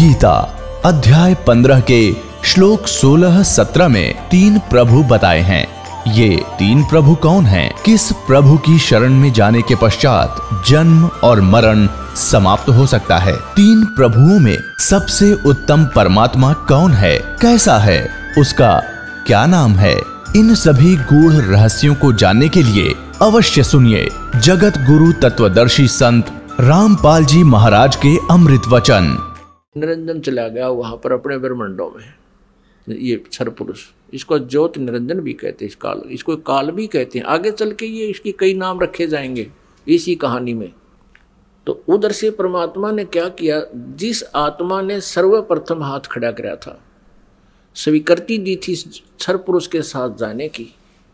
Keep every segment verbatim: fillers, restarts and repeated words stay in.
गीता अध्याय पंद्रह के श्लोक सोलह सत्रह में तीन प्रभु बताए हैं। ये तीन प्रभु कौन हैं? किस प्रभु की शरण में जाने के पश्चात जन्म और मरण समाप्त हो सकता है? तीन प्रभुओं में सबसे उत्तम परमात्मा कौन है? कैसा है? उसका क्या नाम है? इन सभी गूढ़ रहस्यों को जानने के लिए अवश्य सुनिए जगत गुरु तत्वदर्शी संत रामपाल जी महाराज के अमृत वचन। निरंजन चला गया वहां पर अपने ब्रह्मांडों में, ये क्षर पुरुष, इसको ज्योत निरंजन भी कहते हैं, इस काल इसको काल भी कहते हैं। आगे चल के ये इसकी कई नाम रखे जाएंगे इसी कहानी में। तो उधर से परमात्मा ने क्या किया, जिस आत्मा ने सर्वप्रथम हाथ खड़ा कराया था, स्वीकृति दी थी क्षर पुरुष के साथ जाने की,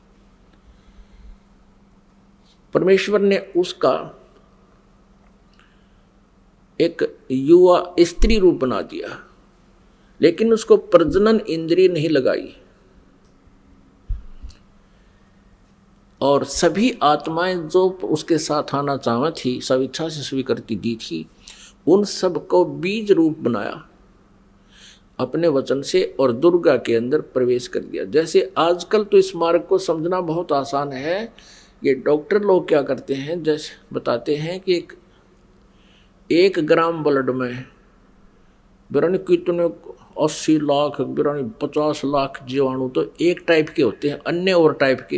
परमेश्वर ने उसका एक युवा स्त्री रूप बना दिया, लेकिन उसको प्रजनन इंद्रिय नहीं लगाई। और सभी आत्माएं जो उसके साथ आना चाहती थी, सब इच्छा से स्वीकृति दी थी, उन सबको बीज रूप बनाया अपने वचन से और दुर्गा के अंदर प्रवेश कर दिया। जैसे आजकल तो इस मार्ग को समझना बहुत आसान है। ये डॉक्टर लोग क्या करते हैं, जैसे बताते हैं कि एक एक ग्राम ब्लड में बिरानी कितने अस्सी लाख बिरानी पचास लाख जीवाणु तो एक टाइप के होते हैं, अन्य और टाइप के,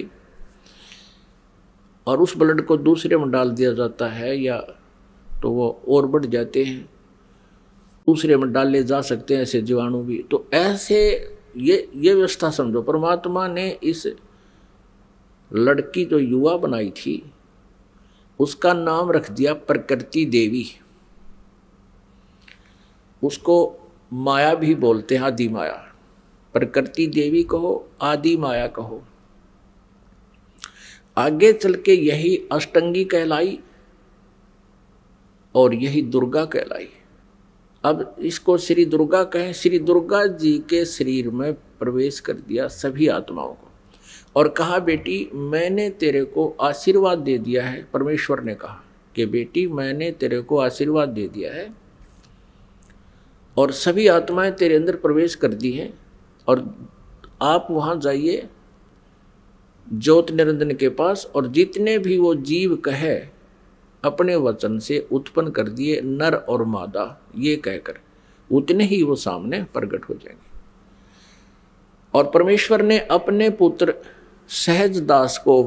और उस ब्लड को दूसरे में डाल दिया जाता है या तो वो और बढ़ जाते हैं, दूसरे में डाले जा सकते हैं ऐसे जीवाणु भी। तो ऐसे ये ये व्यवस्था समझो, परमात्मा ने इस लड़की जो युवा बनाई थी उसका नाम रख दिया प्रकृति देवी। उसको माया भी बोलते हैं, आदि माया। प्रकृति देवी कहो, आदि माया कहो। आगे चल के यही अष्टंगी कहलाई और यही दुर्गा कहलाई। अब इसको श्री दुर्गा कहें। श्री दुर्गा जी के शरीर में प्रवेश कर दिया सभी आत्माओं को और कहा, बेटी मैंने तेरे को आशीर्वाद दे दिया है। परमेश्वर ने कहा कि बेटी मैंने तेरे को आशीर्वाद दे दिया है और सभी आत्माएं तेरे अंदर प्रवेश कर दी हैं, और आप वहाँ जाइए ज्योत निरंजन के पास, और जितने भी वो जीव कहे अपने वचन से उत्पन्न कर दिए नर और मादा, ये कहकर उतने ही वो सामने प्रकट हो जाएंगे। और परमेश्वर ने अपने पुत्र सहज दास को,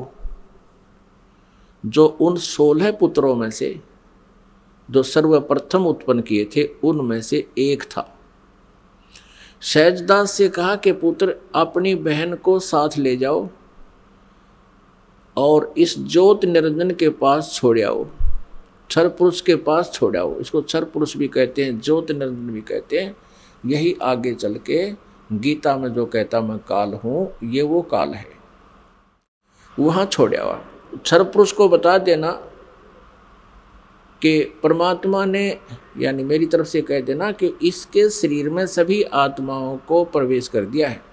जो उन सोलह पुत्रों में से जो सर्वप्रथम उत्पन्न किए थे उनमें से एक था, सहजदास से कहा कि पुत्र अपनी बहन को साथ ले जाओ और इस ज्योत निरंजन के पास छोड़ आओ, क्षर पुरुष के पास छोड़ आओ। इसको क्षर पुरुष भी कहते हैं, ज्योत निरंजन भी कहते हैं। यही आगे चल के गीता में जो कहता मैं काल हूँ, ये वो काल है, वहाँ छोड़ आओ। क्षर पुरुष को बता देना कि परमात्मा ने, यानी मेरी तरफ से कह देना कि इसके शरीर में सभी आत्माओं को प्रवेश कर दिया है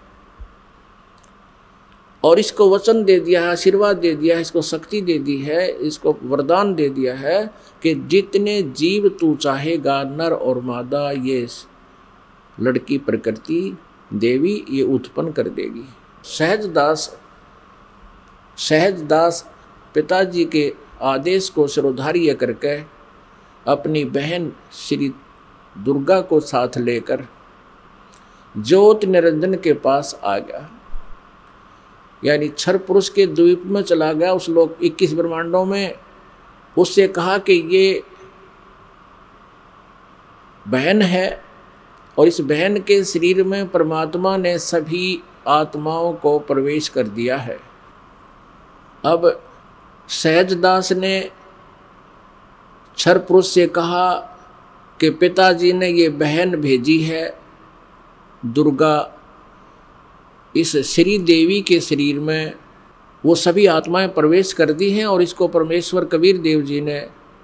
और इसको वचन दे दिया है, आशीर्वाद दे दिया है, इसको शक्ति दे दी है, इसको वरदान दे दिया है कि जितने जीव तू चाहेगा नर और मादा, ये लड़की प्रकृति देवी ये उत्पन्न कर देगी। सहजदास सहजदास पिताजी के आदेश को शिरोधार्य करके अपनी बहन श्री दुर्गा को साथ लेकर ज्योत निरंजन के पास आ गया, यानी क्षर पुरुष के द्वीप में चला गया उस लोक इक्कीस ब्रह्मांडों में। उससे कहा कि ये बहन है और इस बहन के शरीर में परमात्मा ने सभी आत्माओं को प्रवेश कर दिया है। अब सहजदास ने क्षर पुरुष से कहा कि पिताजी ने ये बहन भेजी है दुर्गा, इस श्री देवी के शरीर में वो सभी आत्माएं प्रवेश कर दी हैं और इसको परमेश्वर कबीर देव जी ने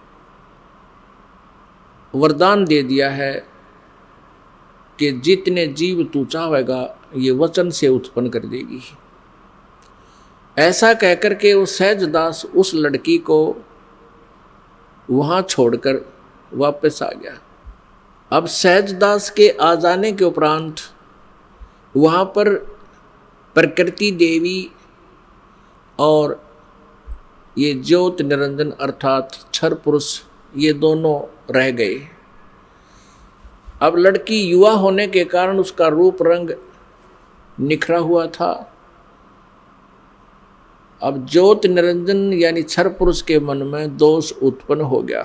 वरदान दे दिया है कि जितने जीव तू चाहेगा ये वचन से उत्पन्न कर देगी। ऐसा कहकर के वो सहजदास उस लड़की को वहाँ छोड़कर वापस आ गया। अब सहजदास के आ जाने के उपरांत वहाँ पर प्रकृति देवी और ये ज्योत निरंजन अर्थात क्षर पुरुष ये दोनों रह गए। अब लड़की युवा होने के कारण उसका रूप रंग निखरा हुआ था। अब ज्योत निरंजन यानी क्षर पुरुष के मन में दोष उत्पन्न हो गया।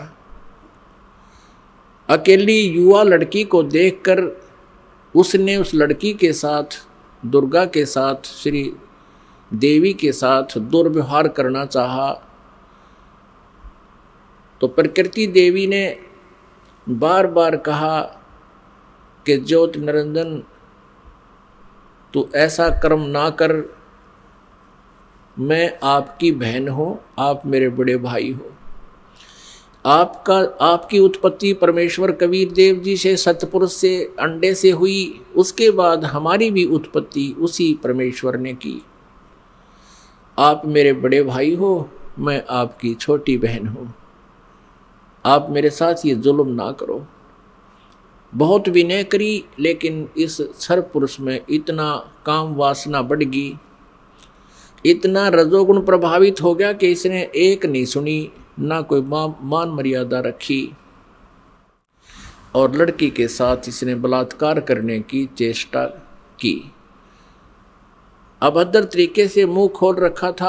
अकेली युवा लड़की को देखकर उसने उस लड़की के साथ, दुर्गा के साथ, श्री देवी के साथ दुर्व्यवहार करना चाहा। तो प्रकृति देवी ने बार बार कहा कि ज्योत निरंजन तू ऐसा कर्म ना कर, मैं आपकी बहन हूँ, आप मेरे बड़े भाई हो। आपका आपकी उत्पत्ति परमेश्वर कबीर देव जी से, सतपुरुष से, अंडे से हुई, उसके बाद हमारी भी उत्पत्ति उसी परमेश्वर ने की। आप मेरे बड़े भाई हो, मैं आपकी छोटी बहन हूँ, आप मेरे साथ ये जुल्म ना करो। बहुत विनय करी, लेकिन इस क्षर पुरुष में इतना काम वासना बढ़ गई, इतना रजोगुण प्रभावित हो गया कि इसने एक नहीं सुनी, ना कोई मान मर्यादा रखी और लड़की के साथ इसने बलात्कार करने की चेष्टा की। अभद्र तरीके से मुंह खोल रखा था।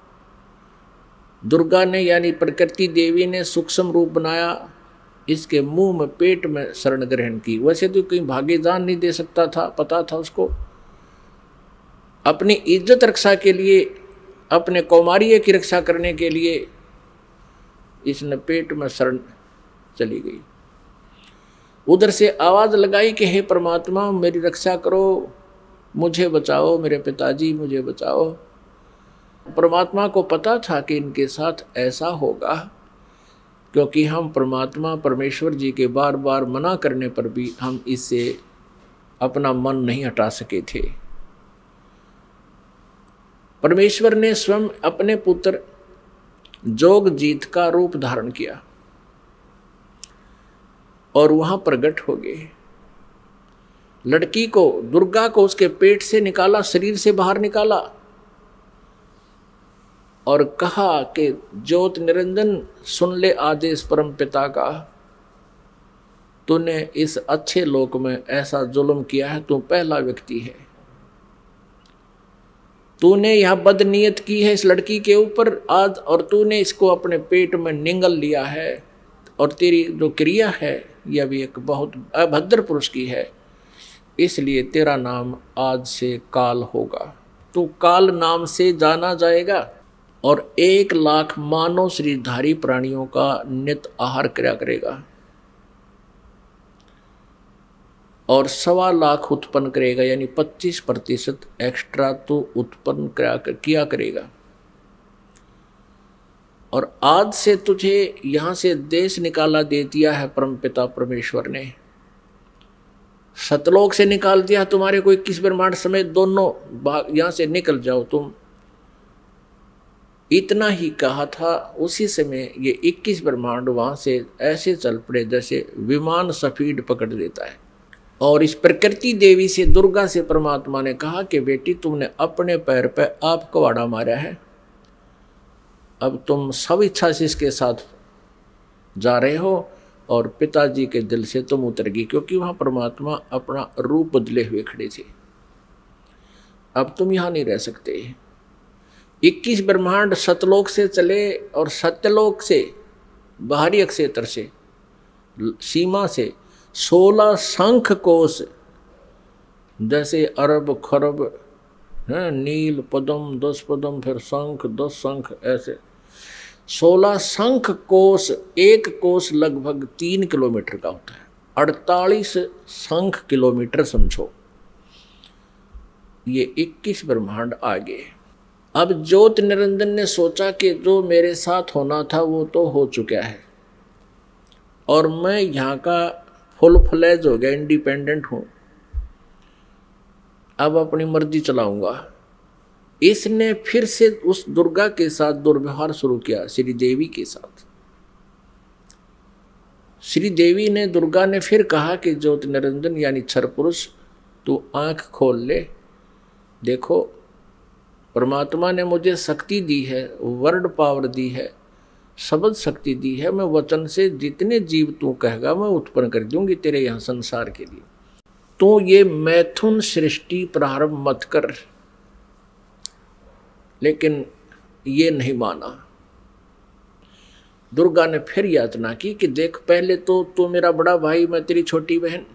दुर्गा ने यानी प्रकृति देवी ने सूक्ष्म रूप बनाया, इसके मुंह में, पेट में शरण ग्रहण की। वैसे तो कहीं भागे जान नहीं दे सकता था, पता था उसको। अपनी इज्जत रक्षा के लिए, अपने कौमार्य की रक्षा करने के लिए इसने पेट में शरण चली गई। उधर से आवाज लगाई कि हे परमात्मा मेरी रक्षा करो, मुझे बचाओ, मेरे पिताजी मुझे बचाओ। परमात्मा को पता था कि इनके साथ ऐसा होगा, क्योंकि हम परमात्मा परमेश्वर जी के बार बार मना करने पर भी हम इससे अपना मन नहीं हटा सके थे। परमेश्वर ने स्वयं अपने पुत्र जोगजीत का रूप धारण किया और वहां प्रकट हो गए। लड़की को, दुर्गा को उसके पेट से निकाला, शरीर से बाहर निकाला और कहा कि ज्योत निरंजन सुन ले आदेश परम पिता का, तूने इस अच्छे लोक में ऐसा जुल्म किया है, तू पहला व्यक्ति है। तूने यह बदनीयत की है इस लड़की के ऊपर आज, और तूने इसको अपने पेट में निगल लिया है, और तेरी जो क्रिया है यह भी एक बहुत अभद्र पुरुष की है, इसलिए तेरा नाम आज से काल होगा। तू काल नाम से जाना जाएगा और एक लाख मानव शरीरधारी प्राणियों का नित आहार किया करेगा और सवा लाख उत्पन्न करेगा, यानी पच्चीस प्रतिशत एक्स्ट्रा तो उत्पन्न किया करेगा। और आज से तुझे यहाँ से देश निकाला दे दिया है परमपिता परमेश्वर ने, सतलोक से निकाल दिया तुम्हारे को इक्कीस ब्रह्मांड समेत दोनों भाग, यहाँ से निकल जाओ तुम। इतना ही कहा था, उसी समय ये इक्कीस ब्रह्मांड वहाँ से ऐसे चल पड़े जैसे विमान स्पीड पकड़ लेता है। और इस प्रकृति देवी से, दुर्गा से परमात्मा ने कहा कि बेटी तुमने अपने पैर पे आप कवाड़ा मारा है, अब तुम सब इच्छा से इसके साथ जा रहे हो और पिताजी के दिल से तुम उतर गई, क्योंकि वहाँ परमात्मा अपना रूप बदले हुए खड़े थे। अब तुम यहाँ नहीं रह सकते। इक्कीस ब्रह्मांड सतलोक से चले और सत्यलोक से, बाहरी अक्षेत्र से, सीमा से सोलह शंख कोश, जैसे अरब खरब है, नील पद्म, दस पद्म, फिर शंख, दस शंख, ऐसे सोलह शंख कोश। एक कोश लगभग तीन किलोमीटर का होता है, अड़तालीस शंख किलोमीटर समझो। ये इक्कीस ब्रह्मांड आगे। अब ज्योत निरंजन ने सोचा कि जो मेरे साथ होना था वो तो हो चुका है और मैं यहाँ का फुल फ्लैज हो गया, इंडिपेंडेंट हूँ, अब अपनी मर्जी चलाऊंगा। इसने फिर से उस दुर्गा के साथ दुर्व्यवहार शुरू किया, श्री देवी के साथ। श्री देवी ने, दुर्गा ने फिर कहा कि ज्योति निरंजन यानी क्षर पुरुष, तू आंख खोल ले। देखो, परमात्मा ने मुझे शक्ति दी है, वर्ड पावर दी है, शब्द शक्ति दी है। मैं वचन से जितने जीव तू कहेगा मैं उत्पन्न कर दूंगी तेरे यहाँ संसार के लिए। तू ये मैथुन सृष्टि प्रारंभ मत कर। लेकिन ये नहीं माना। दुर्गा ने फिर याचना की कि देख, पहले तो तू मेरा बड़ा भाई, मैं तेरी छोटी बहन,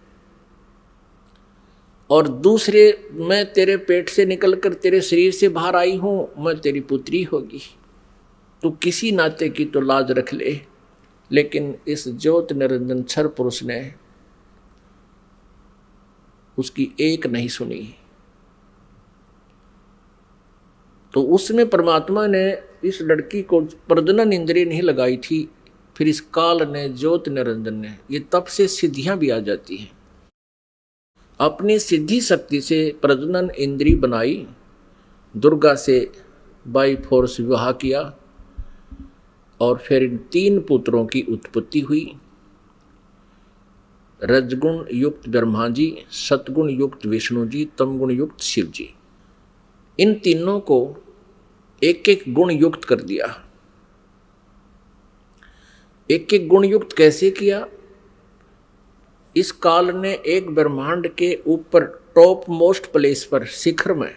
और दूसरे मैं तेरे पेट से निकलकर तेरे शरीर से बाहर आई हूं, मैं तेरी पुत्री होगी। तू किसी नाते की तो लाज रख ले। लेकिन इस ज्योति निरंजन क्षर पुरुष ने उसकी एक नहीं सुनी। तो उसमें परमात्मा ने इस लड़की को प्रजनन इंद्रिय नहीं लगाई थी। फिर इस काल ने, ज्योति निरंजन ने, ये तब से सिद्धियां भी आ जाती हैं। अपनी सिद्धि शक्ति से प्रजनन इंद्रिय बनाई, दुर्गा से बाई फोर्स विवाह किया, और फिर इन तीन पुत्रों की उत्पत्ति हुई। रजगुण युक्त ब्रह्मा जी, सतगुण युक्त विष्णु जी, तमगुण युक्त शिव जी। इन तीनों को एक एक गुण युक्त कर दिया। एक एक गुण युक्त कैसे किया? इस काल ने एक ब्रह्मांड के ऊपर टॉप मोस्ट प्लेस पर, शिखर में,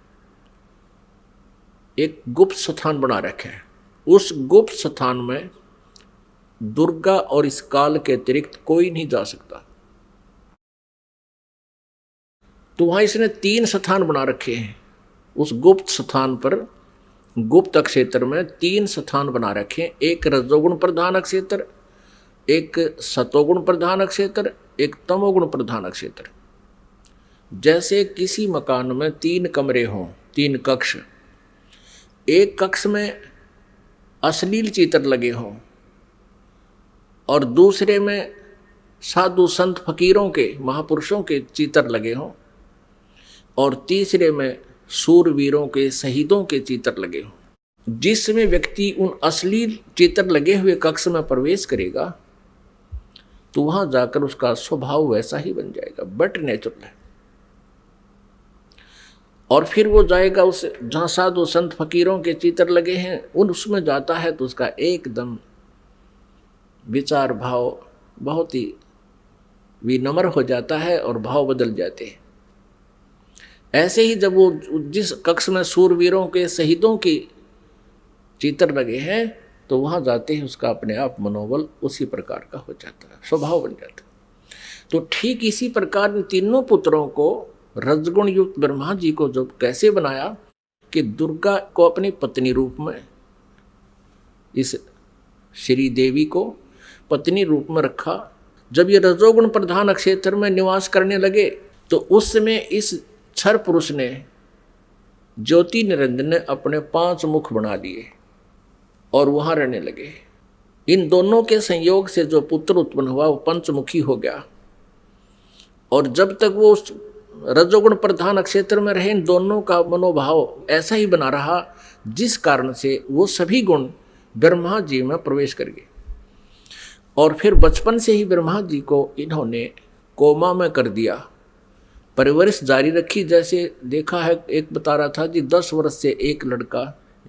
एक गुप्त स्थान बना रखा है। उस गुप्त स्थान में दुर्गा और इस काल के अतिरिक्त कोई नहीं जा सकता। तो वहां इसने तीन स्थान बना रखे हैं। उस गुप्त स्थान पर, गुप्त क्षेत्र में तीन स्थान बना रखे हैं। एक रजोगुण प्रधान क्षेत्र, एक सतोगुण प्रधान क्षेत्र, एक तमोगुण प्रधान क्षेत्र। जैसे किसी मकान में तीन कमरे हों, तीन कक्ष, एक कक्ष में अश्लील चित्र लगे हों और दूसरे में साधु संत फकीरों के, महापुरुषों के चित्र लगे हों, और तीसरे में सूरवीरों के, शहीदों के चित्र लगे हों। जिसमें व्यक्ति उन अश्लील चित्र लगे हुए कक्ष में प्रवेश करेगा तो वहां जाकर उसका स्वभाव वैसा ही बन जाएगा, बट नेचुरल है। और फिर वो जाएगा उस जहां साधु संत फकीरों के चित्र लगे हैं, उन उसमें जाता है तो उसका एकदम विचार भाव बहुत ही विनम्र हो जाता है और भाव बदल जाते हैं। ऐसे ही जब वो जिस कक्ष में सूरवीरों के, शहीदों के चित्र लगे हैं तो वहां जाते हैं उसका अपने आप मनोबल उसी प्रकार का हो जाता है, स्वभाव बन जाता है। तो ठीक इसी प्रकार इन तीनों पुत्रों को रजगुण युक्त ब्रह्मा जी को जब कैसे बनाया कि दुर्गा को अपनी पत्नी रूप में, इस श्री देवी को पत्नी रूप में रखा। जब ये रजोगुण प्रधान क्षेत्र में निवास करने लगे तो उस समय इस क्षर पुरुष ने, ज्योति निरंजन ने, अपने पांच मुख बना लिए और वहां रहने लगे। इन दोनों के संयोग से जो पुत्र उत्पन्न हुआ वो पंचमुखी हो गया। और जब तक वो उस रजोगुण प्रधान क्षेत्र में रहे, इन दोनों का मनोभाव ऐसा ही बना रहा, जिस कारण से वो सभी गुण ब्रह्मा जी में प्रवेश कर गए। और फिर बचपन से ही ब्रह्मा जी को इन्होंने कोमा में कर दिया, परवरिश जारी रखी। जैसे देखा है, एक बता रहा था जी, दस वर्ष से एक लड़का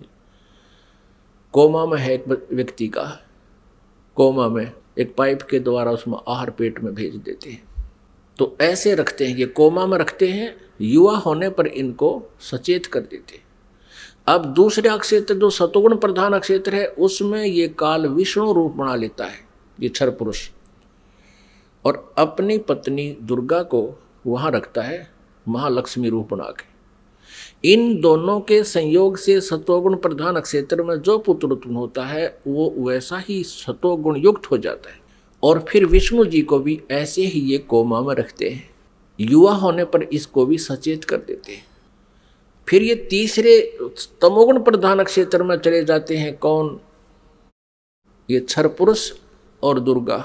कोमा में है, एक व्यक्ति का कोमा में, एक पाइप के द्वारा उसमें आहार पेट में भेज देते हैं। तो ऐसे रखते हैं, ये कोमा में रखते हैं, युवा होने पर इनको सचेत कर देते हैं। अब दूसरे क्षेत्र जो सतोगुण प्रधान क्षेत्र है, उसमें ये काल विष्णु रूप बना लेता है, ये क्षर पुरुष, और अपनी पत्नी दुर्गा को वहां रखता है महालक्ष्मी रूप बना के। इन दोनों के संयोग से सतोगुण प्रधान क्षेत्र में जो पुत्र उत्पन्न होता है वो वैसा ही सतोगुण युक्त हो जाता है। और फिर विष्णु जी को भी ऐसे ही ये कोमा में रखते हैं, युवा होने पर इसको भी सचेत कर देते हैं। फिर ये तीसरे तमोगुण प्रधान क्षेत्र में चले जाते हैं। कौन? ये क्षर पुरुष और दुर्गा।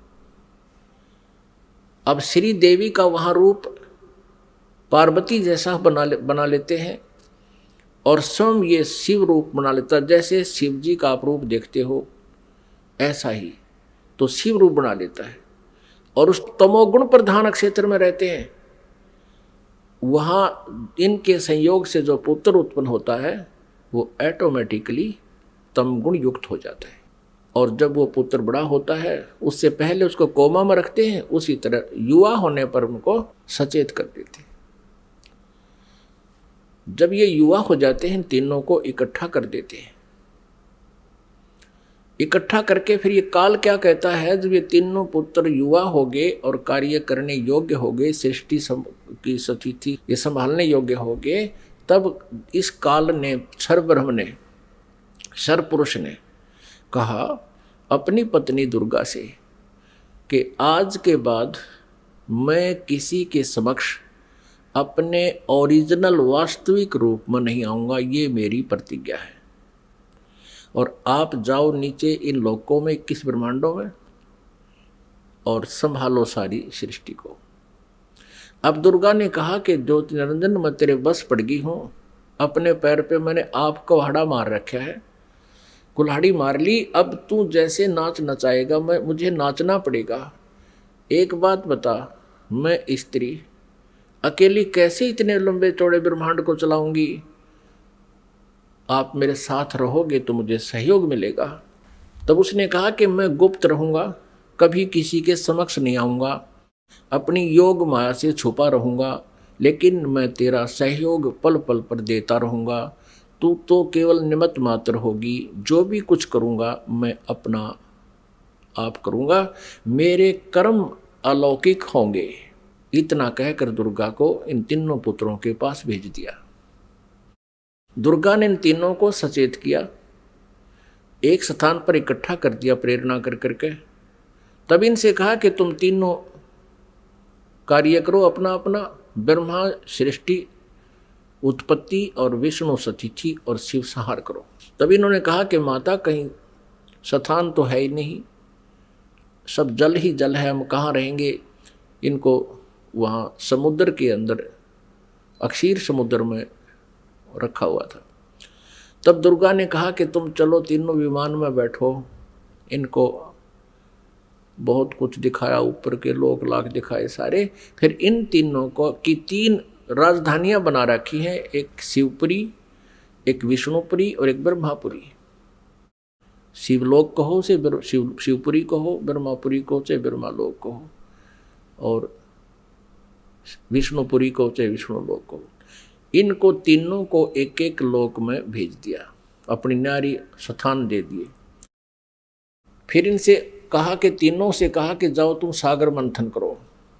अब श्री देवी का वहां रूप पार्वती जैसा बना ले, बना लेते हैं और स्वयं ये शिव रूप बना लेता। जैसे शिव जी का आप रूप देखते हो ऐसा ही तो शिव रूप बना लेता है, और उस तमोगुण प्रधान क्षेत्र में रहते हैं, वहाँ इनके संयोग से जो पुत्र उत्पन्न होता है वो ऑटोमेटिकली तमगुण युक्त हो जाता है। और जब वो पुत्र बड़ा होता है उससे पहले उसको कोमा में रखते हैं, उसी तरह युवा होने पर उनको सचेत कर देते हैं। जब ये युवा हो जाते हैं तीनों को इकट्ठा कर देते हैं। इकट्ठा करके फिर ये काल क्या कहता है, जब ये तीनों पुत्र युवा हो गए और कार्य करने योग्य हो गए, सृष्टि की स्थिति ये संभालने योग्य हो गए, तब इस काल ने, क्षर ब्रह्म ने, क्षर पुरुष ने कहा अपनी पत्नी दुर्गा से कि आज के बाद मैं किसी के समक्ष अपने ओरिजिनल वास्तविक रूप में नहीं आऊँगा, ये मेरी प्रतिज्ञा है। और आप जाओ नीचे इन लोकों में, इक्कीस ब्रह्मांडों में, और संभालो सारी सृष्टि को। अब दुर्गा ने कहा कि ज्योति निरंजन मैं तेरे बस पड़ गई हूँ, अपने पैर पे मैंने आपको कुल्हाड़ा मार रखा है, कुल्हाड़ी मार ली, अब तू जैसे नाच नचाएगा मैं मुझे नाचना पड़ेगा। एक बात बता, मैं स्त्री अकेली कैसे इतने लंबे चौड़े ब्रह्मांड को चलाऊंगी? आप मेरे साथ रहोगे तो मुझे सहयोग मिलेगा। तब उसने कहा कि मैं गुप्त रहूँगा, कभी किसी के समक्ष नहीं आऊँगा, अपनी योग माया से छुपा रहूँगा, लेकिन मैं तेरा सहयोग पल पल पर देता रहूँगा। तू तो केवल निमित्त मात्र होगी, जो भी कुछ करूँगा मैं अपना आप करूँगा, मेरे कर्म अलौकिक होंगे। इतना कहकर दुर्गा को इन तीनों पुत्रों के पास भेज दिया। दुर्गा ने इन तीनों को सचेत किया, एक स्थान पर इकट्ठा कर दिया प्रेरणा कर करके। तब इनसे कहा कि तुम तीनों कार्य करो अपना अपना, ब्रह्मा सृष्टि उत्पत्ति और विष्णु सतिथि और शिव संहार करो। तब इन्होंने कहा कि माता कहीं स्थान तो है ही नहीं, सब जल ही जल है, हम कहाँ रहेंगे। इनको वहाँ समुद्र के अंदर अक्षीर समुद्र में रखा हुआ था। तब दुर्गा ने कहा कि तुम चलो तीनों विमान में बैठो। इनको बहुत कुछ दिखाया, ऊपर के लोक लाख दिखाए सारे। फिर इन तीनों को की तीन राजधानियां बना रखी हैं, एक शिवपुरी, एक विष्णुपुरी और एक ब्रह्मापुरी। शिवलोक कहो से शिव शिवपुरी कहो, ब्रह्मापुरी को से ब्रह्मालोक कहो, और विष्णुपुरी को चाहे विष्णु लोक को। इनको तीनों को एक एक लोक में भेज दिया, अपनी नारी स्थान दे दिए। फिर इनसे कहा कि तीनों से कहा कि जाओ तुम सागर मंथन करो।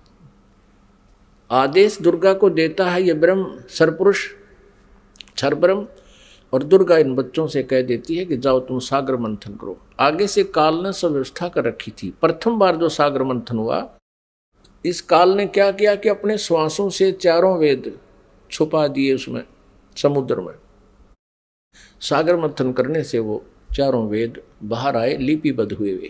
आदेश दुर्गा को देता है ये ब्रह्म सरपुरुष क्षर ब्रह्म, और दुर्गा इन बच्चों से कह देती है कि जाओ तुम सागर मंथन करो। आगे से काल ने सब व्यवस्था कर रखी थी। प्रथम बार जो सागर मंथन हुआ, इस काल ने क्या किया कि अपने श्वासों से चारों वेद छुपा दिए उसमें समुद्र में। सागर मंथन करने से वो चारों वेद बाहर आए, लिपिबद्ध हुए वे।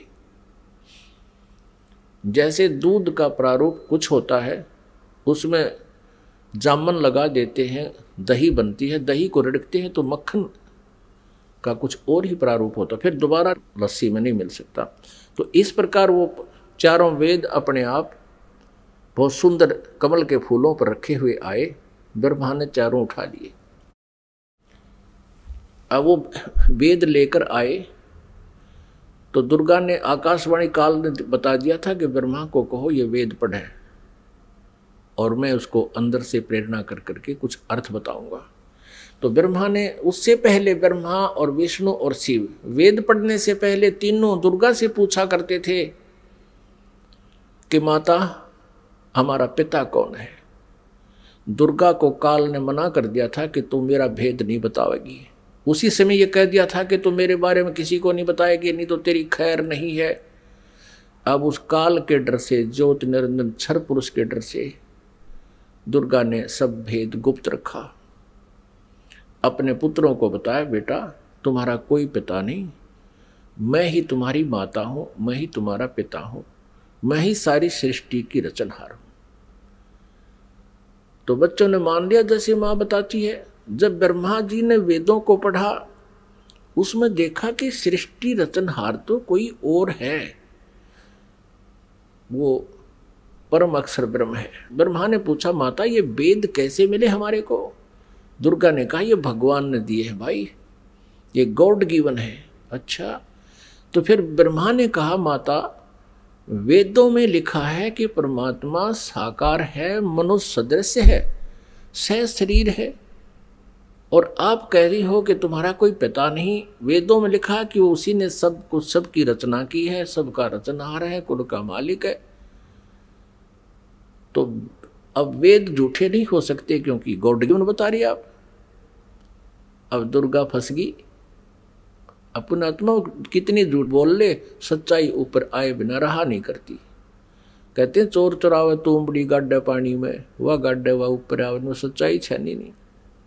जैसे दूध का प्रारूप कुछ होता है, उसमें जामन लगा देते हैं, दही बनती है, दही को रिड़कते हैं तो मक्खन का कुछ और ही प्रारूप होता, फिर दोबारा लस्सी में नहीं मिल सकता। तो इस प्रकार वो चारों वेद अपने आप बहुत सुंदर कमल के फूलों पर रखे हुए आए। ब्रह्मा ने चारों उठा लिए। अब वो वेद लेकर आए तो दुर्गा ने, आकाशवाणी काल ने बता दिया था कि ब्रह्मा को कहो ये वेद पढ़े, और मैं उसको अंदर से प्रेरणा कर करके कुछ अर्थ बताऊंगा। तो ब्रह्मा ने, उससे पहले ब्रह्मा और विष्णु और शिव वेद पढ़ने से पहले तीनों दुर्गा से पूछा करते थे कि माता हमारा पिता कौन है। दुर्गा को काल ने मना कर दिया था कि तुम मेरा भेद नहीं बताओगी। उसी समय ये कह दिया था कि तुम मेरे बारे में किसी को नहीं बताएगी, नहीं तो तेरी खैर नहीं है। अब उस काल के डर से, ज्योति निरंजन क्षर पुरुष के डर से दुर्गा ने सब भेद गुप्त रखा। अपने पुत्रों को बताया, बेटा तुम्हारा कोई पिता नहीं, मैं ही तुम्हारी माता हूँ, मैं ही तुम्हारा पिता हूँ, मैं ही सारी सृष्टि की रचनहार हूँ। तो बच्चों ने मान लिया जैसे माँ बताती है। जब ब्रह्मा जी ने वेदों को पढ़ा, उसमें देखा कि सृष्टि रचनहार तो कोई और है, वो परम अक्षर ब्रह्म है। ब्रह्मा ने पूछा माता ये वेद कैसे मिले हमारे को? दुर्गा ने कहा ये भगवान ने दिए हैं भाई, ये गॉड गिवन है। अच्छा, तो फिर ब्रह्मा ने कहा माता वेदों में लिखा है कि परमात्मा साकार है, मनुष्य सदृश है, सह शरीर है, और आप कह रही हो कि तुम्हारा कोई पिता नहीं। वेदों में लिखा कि उसी ने सब कुछ, सबकी रचना की है, सबका रचनहार है, कुल का मालिक है। तो अब वेद झूठे नहीं हो सकते क्योंकि गॉड गिवन बता रही आप। अब दुर्गा फंस गई, अपना आत्मा कितनी झूठ बोल ले, सच्चाई ऊपर आए बिना रहा नहीं करती। कहते हैं चोर चुरावे तुमड़ी गाड्डे पानी में, वह गाड्डे वह ऊपर आवे, में सच्चाई छनी नहीं।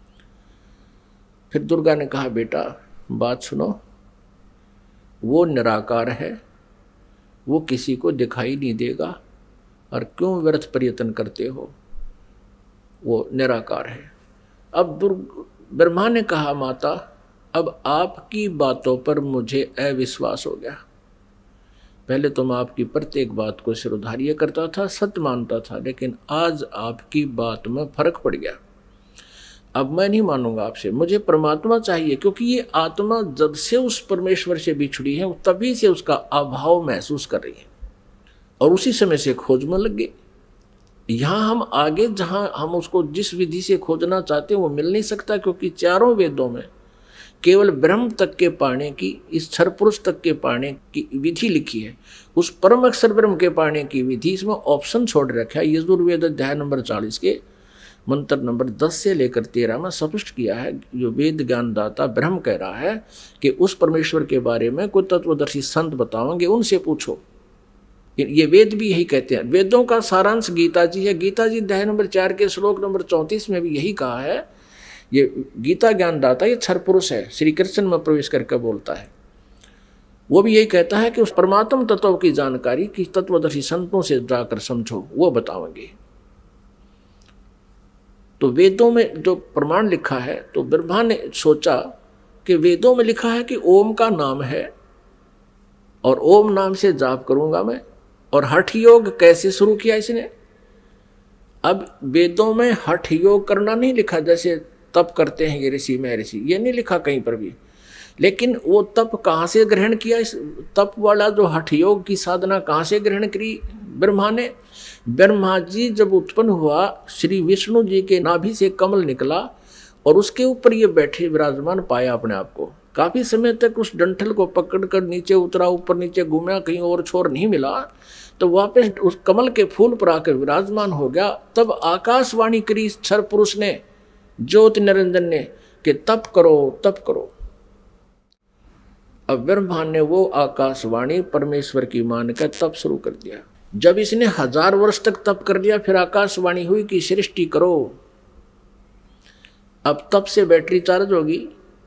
फिर दुर्गा ने कहा बेटा बात सुनो, वो निराकार है, वो किसी को दिखाई नहीं देगा, और क्यों व्यर्थ प्रयत्न करते हो, वो निराकार है। अब दुर्ग ब्रह्मा ने कहा माता अब आपकी बातों पर मुझे अविश्वास हो गया। पहले तो मैं आपकी प्रत्येक बात को सिरोधार्य करता था, सत्य मानता था, लेकिन आज आपकी बात में फर्क पड़ गया। अब मैं नहीं मानूंगा आपसे, मुझे परमात्मा चाहिए, क्योंकि ये आत्मा जब से उस परमेश्वर से बिछड़ी है तभी से उसका अभाव महसूस कर रही है, और उसी समय से खोज में लग गई। यहाँ हम आगे जहाँ हम उसको जिस विधि से खोजना चाहते हैं वो मिल नहीं सकता, क्योंकि चारों वेदों में केवल ब्रह्म तक के पाने की, इस क्षर पुरुष तक के पाने की विधि लिखी है। उस परम अक्षर ब्रह्म के पाने की विधि इसमें ऑप्शन छोड़ रखा है। यजुर्वेद अध्याय नंबर चालीस के मंत्र नंबर दस से लेकर तेरह में स्पष्ट किया है, जो वेद ज्ञानदाता ब्रह्म कह रहा है कि उस परमेश्वर के बारे में कोई तत्वदर्शी संत बताओगे, उनसे पूछो। ये वेद भी यही कहते हैं। वेदों का सारांश गीता जी है। गीता जी अध्याय नंबर चार के श्लोक नंबर चौंतीस में भी यही कहा है। ये गीता ज्ञानदाता ये क्षर पुरुष है, श्री कृष्ण में प्रवेश करके बोलता है। वो भी यही कहता है कि उस परमात्म तत्व की जानकारी की तत्वदर्शी संतों से जाकर समझो, वो बताओगे। तो वेदों में जो प्रमाण लिखा है, तो ब्रह्मा ने सोचा कि वेदों में लिखा है कि ओम का नाम है, और ओम नाम से जाप करूंगा मैं। और हठ योग कैसे शुरू किया इसने? अब वेदों में हठ योग करना नहीं लिखा, जैसे तप करते हैं ये ऋषि में ऋषि, ये नहीं लिखा कहीं पर भी। लेकिन वो तप कहाँ से ग्रहण किया? इस तप वाला जो हठ योग की साधना कहाँ से ग्रहण करी ब्रह्मा ने? ब्रह्मा जी जब उत्पन्न हुआ, श्री विष्णु जी के नाभि से कमल निकला और उसके ऊपर ये बैठे विराजमान पाया अपने आप को। काफी समय तक उस डंठल को पकड़कर नीचे उतरा, ऊपर नीचे घूमा, कहीं और छोर नहीं मिला, तो वापस उस कमल के फूल पर आकर विराजमान हो गया। तब आकाशवाणी करी क्षर पुरुष ने, ज्योति निरंजन ने, कि तप करो तप करो। अब ब्रह्मा ने वो आकाशवाणी परमेश्वर की मान कर तप शुरू कर दिया। जब इसने हजार वर्ष तक तप कर लिया, फिर आकाशवाणी हुई कि सृष्टि करो। अब तप से बैटरी चार्ज होगी।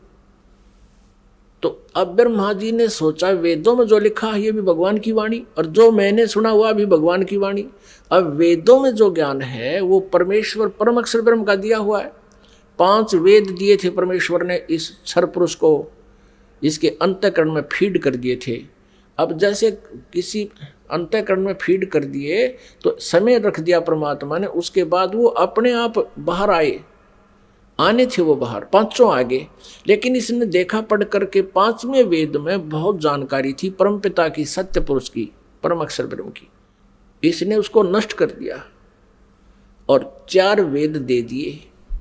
तो अब ब्रह्मा जी ने सोचा वेदों में जो लिखा है ये भी भगवान की वाणी, और जो मैंने सुना हुआ भी भगवान की वाणी। अब वेदों में जो ज्ञान है वो परमेश्वर परम अक्षर ब्रह्म का दिया हुआ है। पांच वेद दिए थे परमेश्वर ने इस क्षर पुरुष को, इसके अंतःकरण में फीड कर दिए थे। अब जैसे किसी अंतःकरण में फीड कर दिए तो समय रख दिया परमात्मा ने, उसके बाद वो अपने आप बाहर आए। आने थे वो बाहर, पांचों आगे। लेकिन इसने देखा पढ़ करके पांचवें वेद में बहुत जानकारी थी परमपिता की, सत्य पुरुष की, परम अक्षर ब्रह्म की। इसने उसको नष्ट कर दिया और चार वेद दे दिए।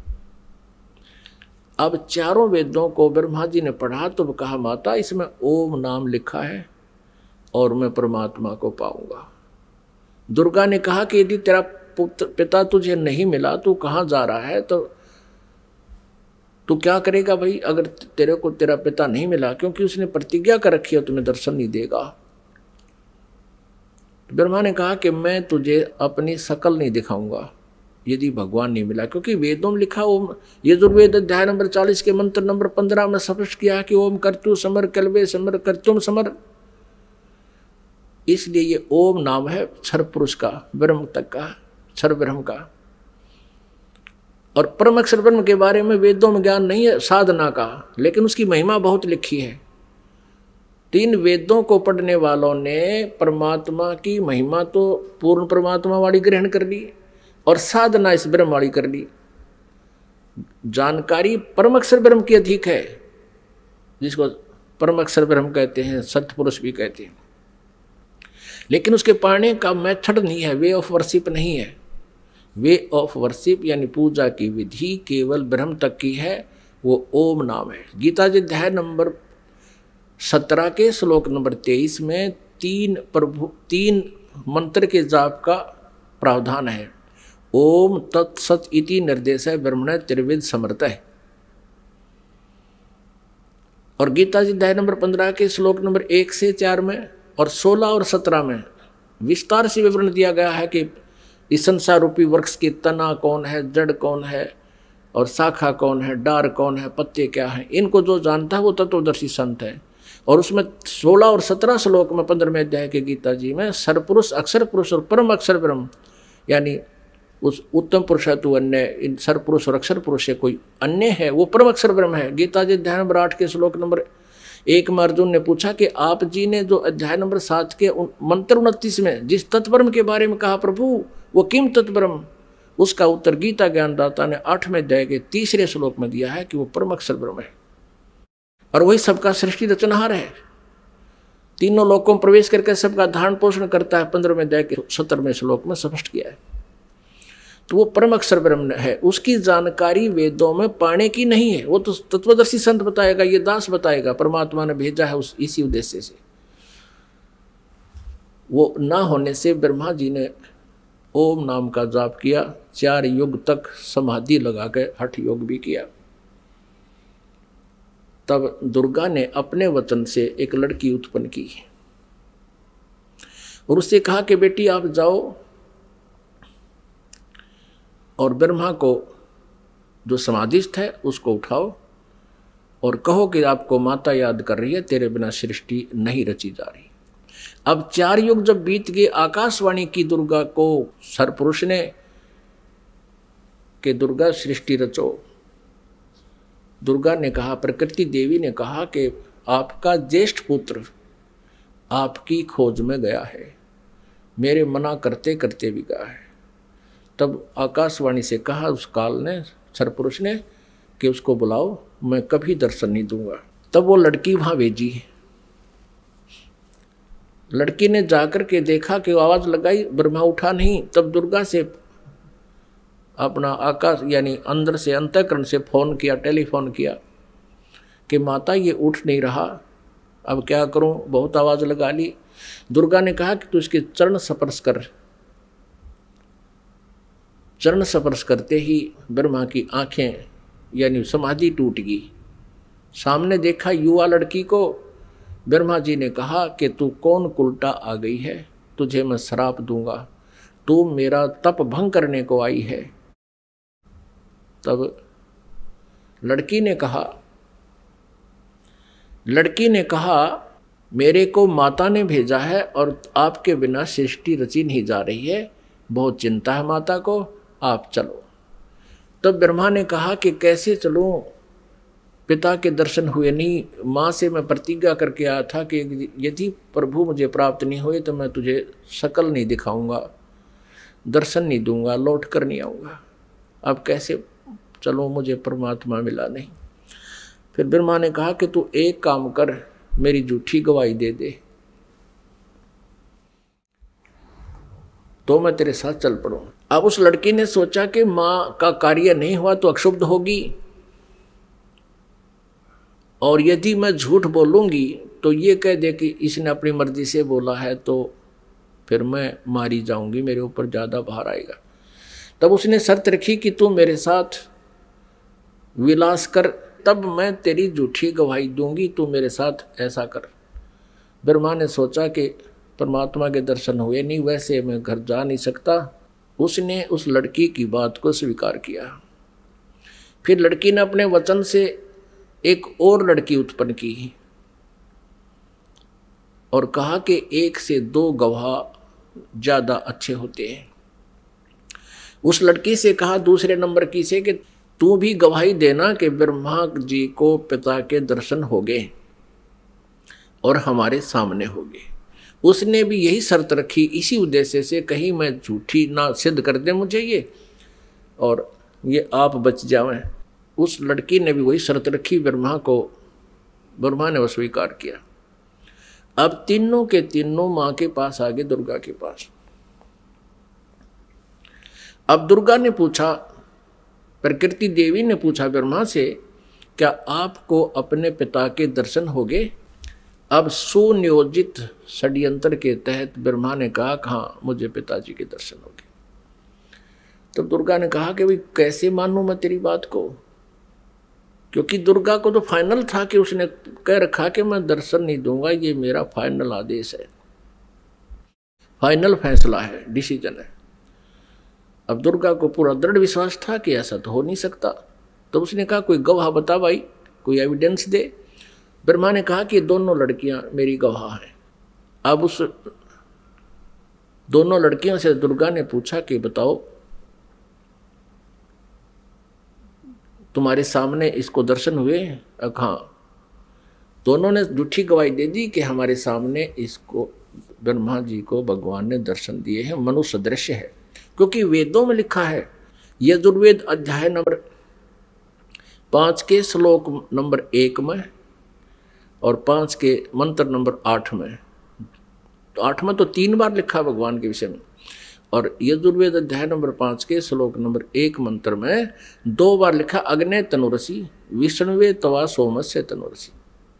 अब चारों वेदों को ब्रह्मा जी ने पढ़ा तो कहा माता इसमें ओम नाम लिखा है और मैं परमात्मा को पाऊंगा। दुर्गा ने कहा कि यदि तेरा पुत्र पिता तुझे नहीं मिला, तू कहाँ जा रहा है, तो तू क्या करेगा भाई अगर तेरे को तेरा पिता नहीं मिला, क्योंकि उसने प्रतिज्ञा कर रखी है तुम्हें दर्शन नहीं देगा। ब्रह्मा ने कहा कि मैं तुझे अपनी शकल नहीं दिखाऊंगा यदि भगवान नहीं मिला, क्योंकि वेदों में लिखा ओम, यजुर्वेद अध्याय नंबर चालीस के मंत्र नंबर पंद्रह में स्पष्ट किया कि ओम कर्तु समर कल्वे समर कर्तुम समर। इसलिए ये ओम नाम है क्षर पुरुष का, ब्रह्म तक का, क्षर ब्रह्म का। और परम अक्षर ब्रह्म के बारे में वेदों में ज्ञान नहीं है साधना का, लेकिन उसकी महिमा बहुत लिखी है। तीन वेदों को पढ़ने वालों ने परमात्मा की महिमा तो पूर्ण परमात्मा वाली ग्रहण कर ली और साधना इस ब्रह्म वाली कर ली। जानकारी परम अक्षर ब्रह्म की अधिक है, जिसको परम अक्षर ब्रह्म कहते हैं, सत्पुरुष भी कहते हैं। लेकिन उसके पाने का मेथड नहीं है, वे ऑफ वर्शिप नहीं है। वे ऑफ वर्शिप यानी पूजा की विधि केवल ब्रह्म तक की है, वो ओम नाम है। गीता जी अध्याय नंबर सत्रह के श्लोक नंबर तेईस में तीन प्रभु तीन मंत्र के जाप का प्रावधान है। ओम तत्सत इति निर्देश है ब्रह्मण त्रिविध समर्थ है। और गीता जी अध्याय नंबर पंद्रह के श्लोक नंबर एक से चार में और सोलह और सत्रह में विस्तार से विवरण दिया गया है कि इस संसार रूपी वृक्ष की तना कौन है, जड़ कौन है और शाखा कौन है, डार कौन है, पत्ते क्या है। इनको जो जानता है वो तत्वदर्शी संत है। और उसमें सोलह और सत्रह श्लोक में पंद्रहवें अध्याय के गीता जी में सरपुरुष, अक्षर पुरुष और परम अक्षर ब्रह्म यानी उस उत्तम पुरुष है तू अन्य, इन सरपुरुष और अक्षर पुरुष से कोई अन्य है, वो परम अक्षर ब्रह्म है। गीता जी अध्याय नंबर आठ के श्लोक नंबर एक में अर्जुन ने पूछा कि आप जी ने जो अध्याय नंबर सात के मंत्र उनतीस में जिस तत्ब्रह्म के बारे में कहा प्रभु वो किम तत्ब्रह्म, उसका उत्तर गीता ज्ञानदाता ने आठवें अध्याय के तीसरे श्लोक में दिया है कि वो परम अक्षर ब्रह्म है और वही सबका सृष्टि रचनहार है। तीनों लोकों में प्रवेश करके सबका धारण पोषण करता है, पंद्रहवें अध्याय के सत्तरवें श्लोक में स्पष्ट किया है। तो वो परम अक्षर ब्रह्म है, उसकी जानकारी वेदों में पाने की नहीं है, वो तो तत्वदर्शी संत बताएगा, ये दास बताएगा, परमात्मा ने भेजा है उस इसी उद्देश्य से। वो ना होने से ब्रह्मा जी ने ओम नाम का जाप किया, चार युग तक समाधि लगा के हठ योग भी किया। तब दुर्गा ने अपने वचन से एक लड़की उत्पन्न की और उससे कहा कि बेटी आप जाओ और ब्रह्मा को जो समाधिस्थ है उसको उठाओ और कहो कि आपको माता याद कर रही है, तेरे बिना सृष्टि नहीं रची जा रही। अब चार युग जब बीत गए, आकाशवाणी की दुर्गा को सरपुरुष ने कि दुर्गा सृष्टि रचो। दुर्गा ने कहा, प्रकृति देवी ने कहा कि आपका ज्येष्ठ पुत्र आपकी खोज में गया है, मेरे मना करते करते भी गया है। तब आकाशवाणी से कहा उस काल ने, सरपुरुष ने, कि उसको बुलाओ, मैं कभी दर्शन नहीं दूंगा। तब वो लड़की वहां भेजी। लड़की ने जाकर के देखा कि आवाज लगाई, ब्रह्मा उठा नहीं। तब दुर्गा से अपना आकाश यानी अंदर से अंतःकरण से फोन किया, टेलीफोन किया कि माता ये उठ नहीं रहा, अब क्या करूं, बहुत आवाज लगा ली। दुर्गा ने कहा कि तू इसके चरण स्पर्श कर। चरण स्पर्श करते ही ब्रह्मा की आंखें यानी समाधि टूट गई। सामने देखा युवा लड़की को। ब्रह्मा जी ने कहा कि तू कौन कुलटा आ गई है, तुझे मैं श्राप दूंगा, तू मेरा तप भंग करने को आई है। तब लड़की ने कहा लड़की ने कहा मेरे को माता ने भेजा है और आपके बिना सृष्टि रची नहीं जा रही है, बहुत चिंता है माता को, आप चलो। तब ब्रह्मा ने कहा कि कैसे चलूं, पिता के दर्शन हुए नहीं। माँ से मैं प्रतिज्ञा करके आया था कि यदि प्रभु मुझे प्राप्त नहीं हुए तो मैं तुझे शकल नहीं दिखाऊंगा, दर्शन नहीं दूंगा, लौट कर नहीं आऊँगा। अब कैसे चलो, मुझे परमात्मा मिला नहीं। फिर ब्रह्मा ने कहा कि तू एक काम कर, मेरी झूठी गवाही दे दे तो मैं तेरे साथ चल पड़ूं। अब उस लड़की ने सोचा कि माँ का कार्य नहीं हुआ तो अक्षुब्ध होगी, और यदि मैं झूठ बोलूंगी तो ये कह दे कि इसने अपनी मर्जी से बोला है, तो फिर मैं मारी जाऊंगी, मेरे ऊपर ज़्यादा भार आएगा। तब उसने शर्त रखी कि तू मेरे साथ विलास कर, तब मैं तेरी झूठी गवाही दूंगी, तू मेरे साथ ऐसा कर। ब्रह्मा ने सोचा कि परमात्मा के दर्शन हुए नहीं, वैसे मैं घर जा नहीं सकता। उसने उस लड़की की बात को स्वीकार किया। फिर लड़की ने अपने वचन से एक और लड़की उत्पन्न की और कहा कि एक से दो गवाह ज्यादा अच्छे होते हैं। उस लड़की से कहा दूसरे नंबर की से कि तू भी गवाही देना कि ब्रह्मा जी को पिता के दर्शन हो गए। और हमारे सामने होगे। उसने भी यही शर्त रखी इसी उद्देश्य से, कहीं मैं झूठी ना सिद्ध कर दे मुझे ये और ये आप बच जावें। उस लड़की ने भी वही शर्त रखी, ब्रह्मा को, ब्रह्मा ने वो स्वीकार किया। अब तीनों के तीनों मां के पास आ गए, दुर्गा के पास। अब दुर्गा ने पूछा, प्रकृति देवी ने पूछा ब्रह्मा से, क्या आपको अपने पिता के दर्शन हो गए? अब सुनियोजित षड्यंत्र के तहत ब्रह्मा ने कहा, हाँ मुझे पिताजी के दर्शन हो गए। तब दुर्गा ने कहा कि भाई कैसे मानूं मैं तेरी बात को, क्योंकि दुर्गा को तो फाइनल था कि उसने कह रखा कि मैं दर्शन नहीं दूंगा, ये मेरा फाइनल आदेश है, फाइनल फैसला है, डिसीजन है। अब दुर्गा को पूरा दृढ़ विश्वास था कि ऐसा तो हो नहीं सकता। तो उसने कहा कोई गवाह बता भाई, कोई एविडेंस दे। ब्रह्मा ने कहा कि दोनों लड़कियां मेरी गवाह हैं। अब उस दोनों लड़कियों से दुर्गा ने पूछा कि बताओ तुम्हारे सामने इसको दर्शन हुए? हाँ। दोनों ने झूठी गवाही दे दी कि हमारे सामने इसको ब्रह्मा जी को भगवान ने दर्शन दिए हैं, मनुष्य दृश्य है। क्योंकि वेदों में लिखा है, यजुर्वेद अध्याय नंबर पांच के श्लोक नंबर एक में और पांच के मंत्र नंबर आठ में, तो आठ में तो तीन बार लिखा भगवान के विषय में, और यजुर्वेद अध्याय नंबर पांच के श्लोक नंबर एक मंत्र में दो बार लिखा, अग्ने तनुरसी विष्णुवे तवा सोमस्य तनुरसी।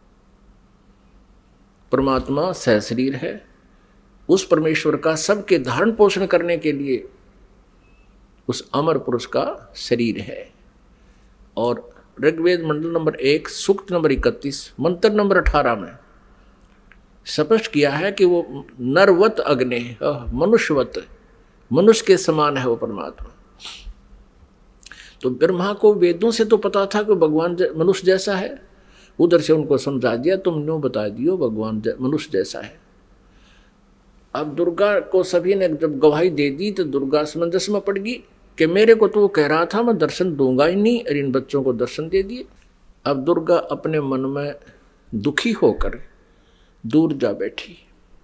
परमात्मा सहशरीर है। उस परमेश्वर का सबके धारण पोषण करने के लिए उस अमर पुरुष का शरीर है। और ऋग्वेद मंडल नंबर एक सूक्त नंबर इकतीस मंत्र नंबर अठारह में स्पष्ट किया है कि वो नरवत अग्नि, मनुष्यवत, मनुष्य के समान है वो परमात्मा। तो ब्रह्मा को वेदों से तो पता था कि भगवान मनुष्य जैसा है, उधर से उनको समझा दिया, तुम न्यों बता दियो भगवान मनुष्य जैसा है। अब दुर्गा को सभी ने जब गवाही दे दी तो दुर्गा समंजस में पड़ गई कि मेरे को तो वो कह रहा था मैं दर्शन दूंगा ही नहीं, और इन बच्चों को दर्शन दे दिए। अब दुर्गा अपने मन में दुखी होकर दूर जा बैठी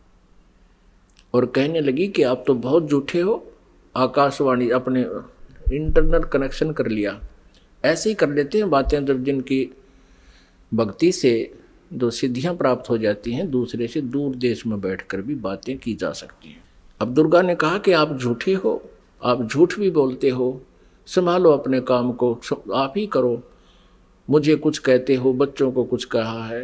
और कहने लगी कि आप तो बहुत झूठे हो। आकाशवाणी अपने इंटरनल कनेक्शन कर लिया। ऐसे ही कर लेते हैं बातें जब जिनकी भक्ति से जो सिद्धियां प्राप्त हो जाती हैं, दूसरे से दूर देश में बैठकर भी बातें की जा सकती हैं। अब दुर्गा ने कहा कि आप झूठे हो, आप झूठ भी बोलते हो, संभालो अपने काम को, आप ही करो। मुझे कुछ कहते हो, बच्चों को कुछ कहा है।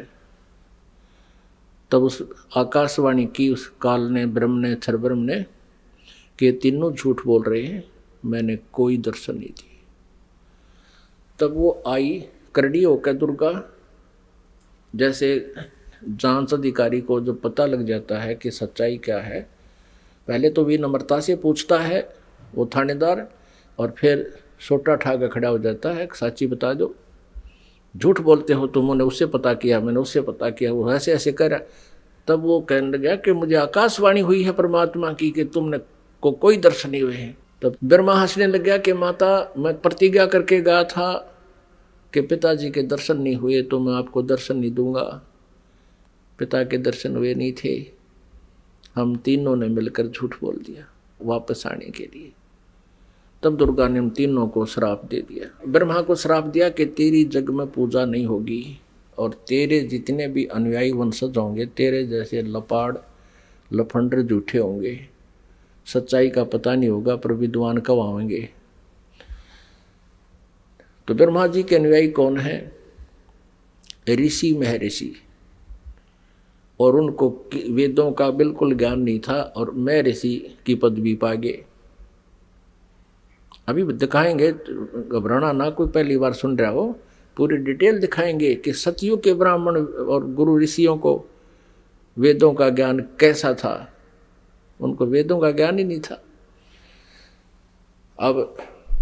तब उस आकाशवाणी की उस काल ने, ब्रह्म ने, क्षरब्रह्म ने कि तीनों झूठ बोल रहे हैं, मैंने कोई दर्शन नहीं दिए। तब वो आई करड़ी होकर दुर्गा, जैसे जांच अधिकारी को जब पता लग जाता है कि सच्चाई क्या है, पहले तो विनम्रता से पूछता है वो थानेदार, और फिर सोटा ठाकर खड़ा हो जाता है, सच्ची बता दो, झूठ बोलते हो तुमने, उससे पता किया, मैंने उससे पता किया, वो ऐसे ऐसे कर रहा। तब वो कहने लगा कि मुझे आकाशवाणी हुई है परमात्मा की कि तुमने को कोई दर्शन नहीं हुए हैं। तब ब्रह्मा हंसने लग गया कि माता मैं प्रतिज्ञा करके गया था कि पिताजी के दर्शन नहीं हुए तो मैं आपको दर्शन नहीं दूंगा। पिता के दर्शन हुए नहीं थे, हम तीनों ने मिलकर झूठ बोल दिया वापस आने के लिए। तब दुर्गा ने हम तीनों को श्राप दे दिया। ब्रह्मा को श्राप दिया कि तेरी जग में पूजा नहीं होगी और तेरे जितने भी अनुयायी वंशज होंगे तेरे जैसे लपाड़ लफंडर झूठे होंगे, सच्चाई का पता नहीं होगा पर विद्वान कब आएंगे। तो ब्रह्मा जी के अनुयायी कौन है? ऋषि महर्षि, और उनको वेदों का बिल्कुल ज्ञान नहीं था और मैं ऋषि की पदवी पा गए। अभी दिखाएंगे, घबराना ना, कोई पहली बार सुन रहा हो, पूरी डिटेल दिखाएंगे कि सतयुग के ब्राह्मण और गुरु ऋषियों को वेदों का ज्ञान कैसा था। उनको वेदों का ज्ञान ही नहीं था। अब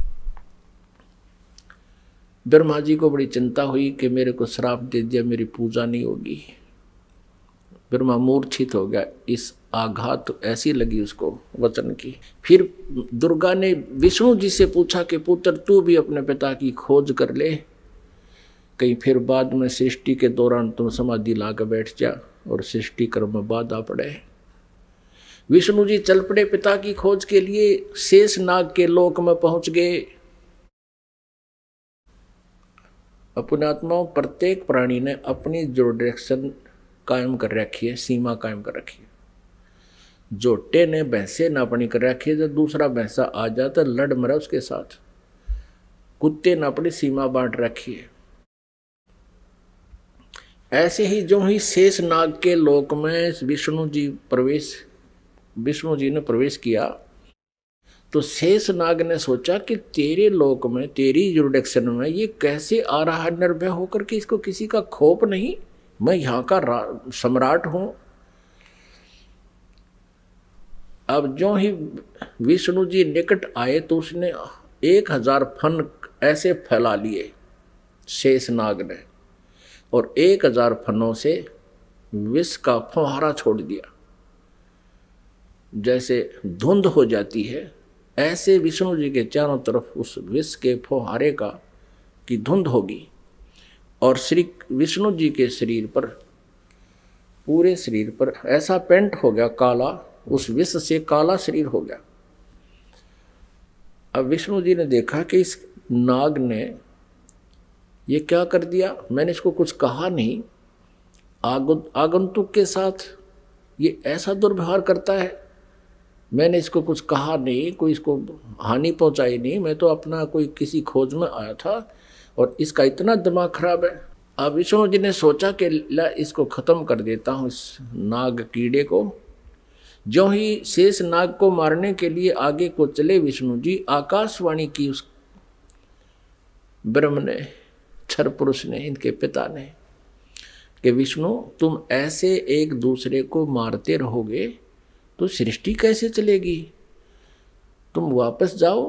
ब्रह्मा जी को बड़ी चिंता हुई कि मेरे को श्राप दे दिया, मेरी पूजा नहीं होगी। ब्रह्मा मूर्छित हो गया, इस आघात ऐसी लगी उसको वचन की। फिर दुर्गा ने विष्णु जी से पूछा कि पुत्र तू भी अपने पिता की खोज कर ले, कहीं फिर बाद में सृष्टि के दौरान तुम समाधि ला कर बैठ जा। और सृष्टि कर्म में बाधा पड़े। विष्णु जी चल पड़े पिता की खोज के लिए, शेष नाग के लोक में पहुंच गए। अपने आत्माओं, प्रत्येक प्राणी ने अपनी जो डायरेक्शन कायम कर रखी है, सीमा कायम कर रखी है। जोटे ने भैंसे नापनी कर रखी है, जब दूसरा भैंसा आ जाता लड़ मरा उसके साथ। कुत्ते ने अपनी सीमा बांट रखी है। ऐसे ही जो ही शेष नाग के लोक में विष्णु जी प्रवेश विष्णु जी ने प्रवेश किया, तो शेष नाग ने सोचा कि तेरे लोक में, तेरी जुरिडिक्शन में ये कैसे आ रहा है निर्भय होकर के, इसको किसी का खौफ नहीं, मैं यहाँ का सम्राट हूं। अब जो ही विष्णु जी निकट आए तो उसने एक हजार फन ऐसे फैला लिए शेष नाग ने, और एक हजार फनों से विष का फुहारा छोड़ दिया। जैसे धुंध हो जाती है, ऐसे विष्णु जी के चारों तरफ उस विष के फुहारे का की धुंध होगी, और श्री विष्णु जी के शरीर पर, पूरे शरीर पर ऐसा पेंट हो गया काला, उस विष से काला शरीर हो गया। अब विष्णु जी ने देखा कि इस नाग ने ये क्या कर दिया, मैंने इसको कुछ कहा नहीं, आगंतुक के साथ ये ऐसा दुर्व्यवहार करता है, मैंने इसको कुछ कहा नहीं, कोई इसको हानि पहुंचाई नहीं, मैं तो अपना कोई किसी खोज में आया था और इसका इतना दिमाग खराब है। अब विष्णु जी ने सोचा कि ला इसको खत्म कर देता हूँ, इस नाग कीड़े को। जो ही शेष नाग को मारने के लिए आगे को चले विष्णु जी, आकाशवाणी की उस ब्रह्म ने, क्षर पुरुष ने, इनके पिता ने, कि विष्णु तुम ऐसे एक दूसरे को मारते रहोगे तो सृष्टि कैसे चलेगी, तुम वापस जाओ,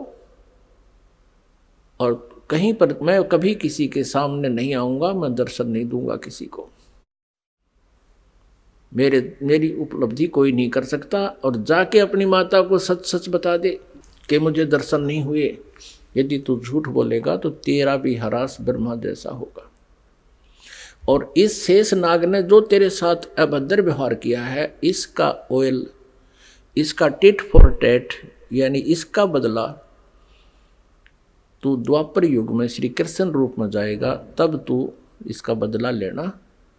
और कहीं पर मैं कभी किसी के सामने नहीं आऊंगा, मैं दर्शन नहीं दूंगा किसी को, मेरे मेरी उपलब्धि कोई नहीं कर सकता। और जाके अपनी माता को सच सच बता दे कि मुझे दर्शन नहीं हुए। यदि तू झूठ बोलेगा तो तेरा भी हरास ब्रह्मा जैसा होगा। और इस शेष नाग ने जो तेरे साथ अभद्र व्यवहार किया है, इसका ऑयल, इसका टिट फॉर टेट, यानी इसका बदला तू द्वापर युग में श्री कृष्ण रूप में जाएगा, तब तू इसका बदला लेना,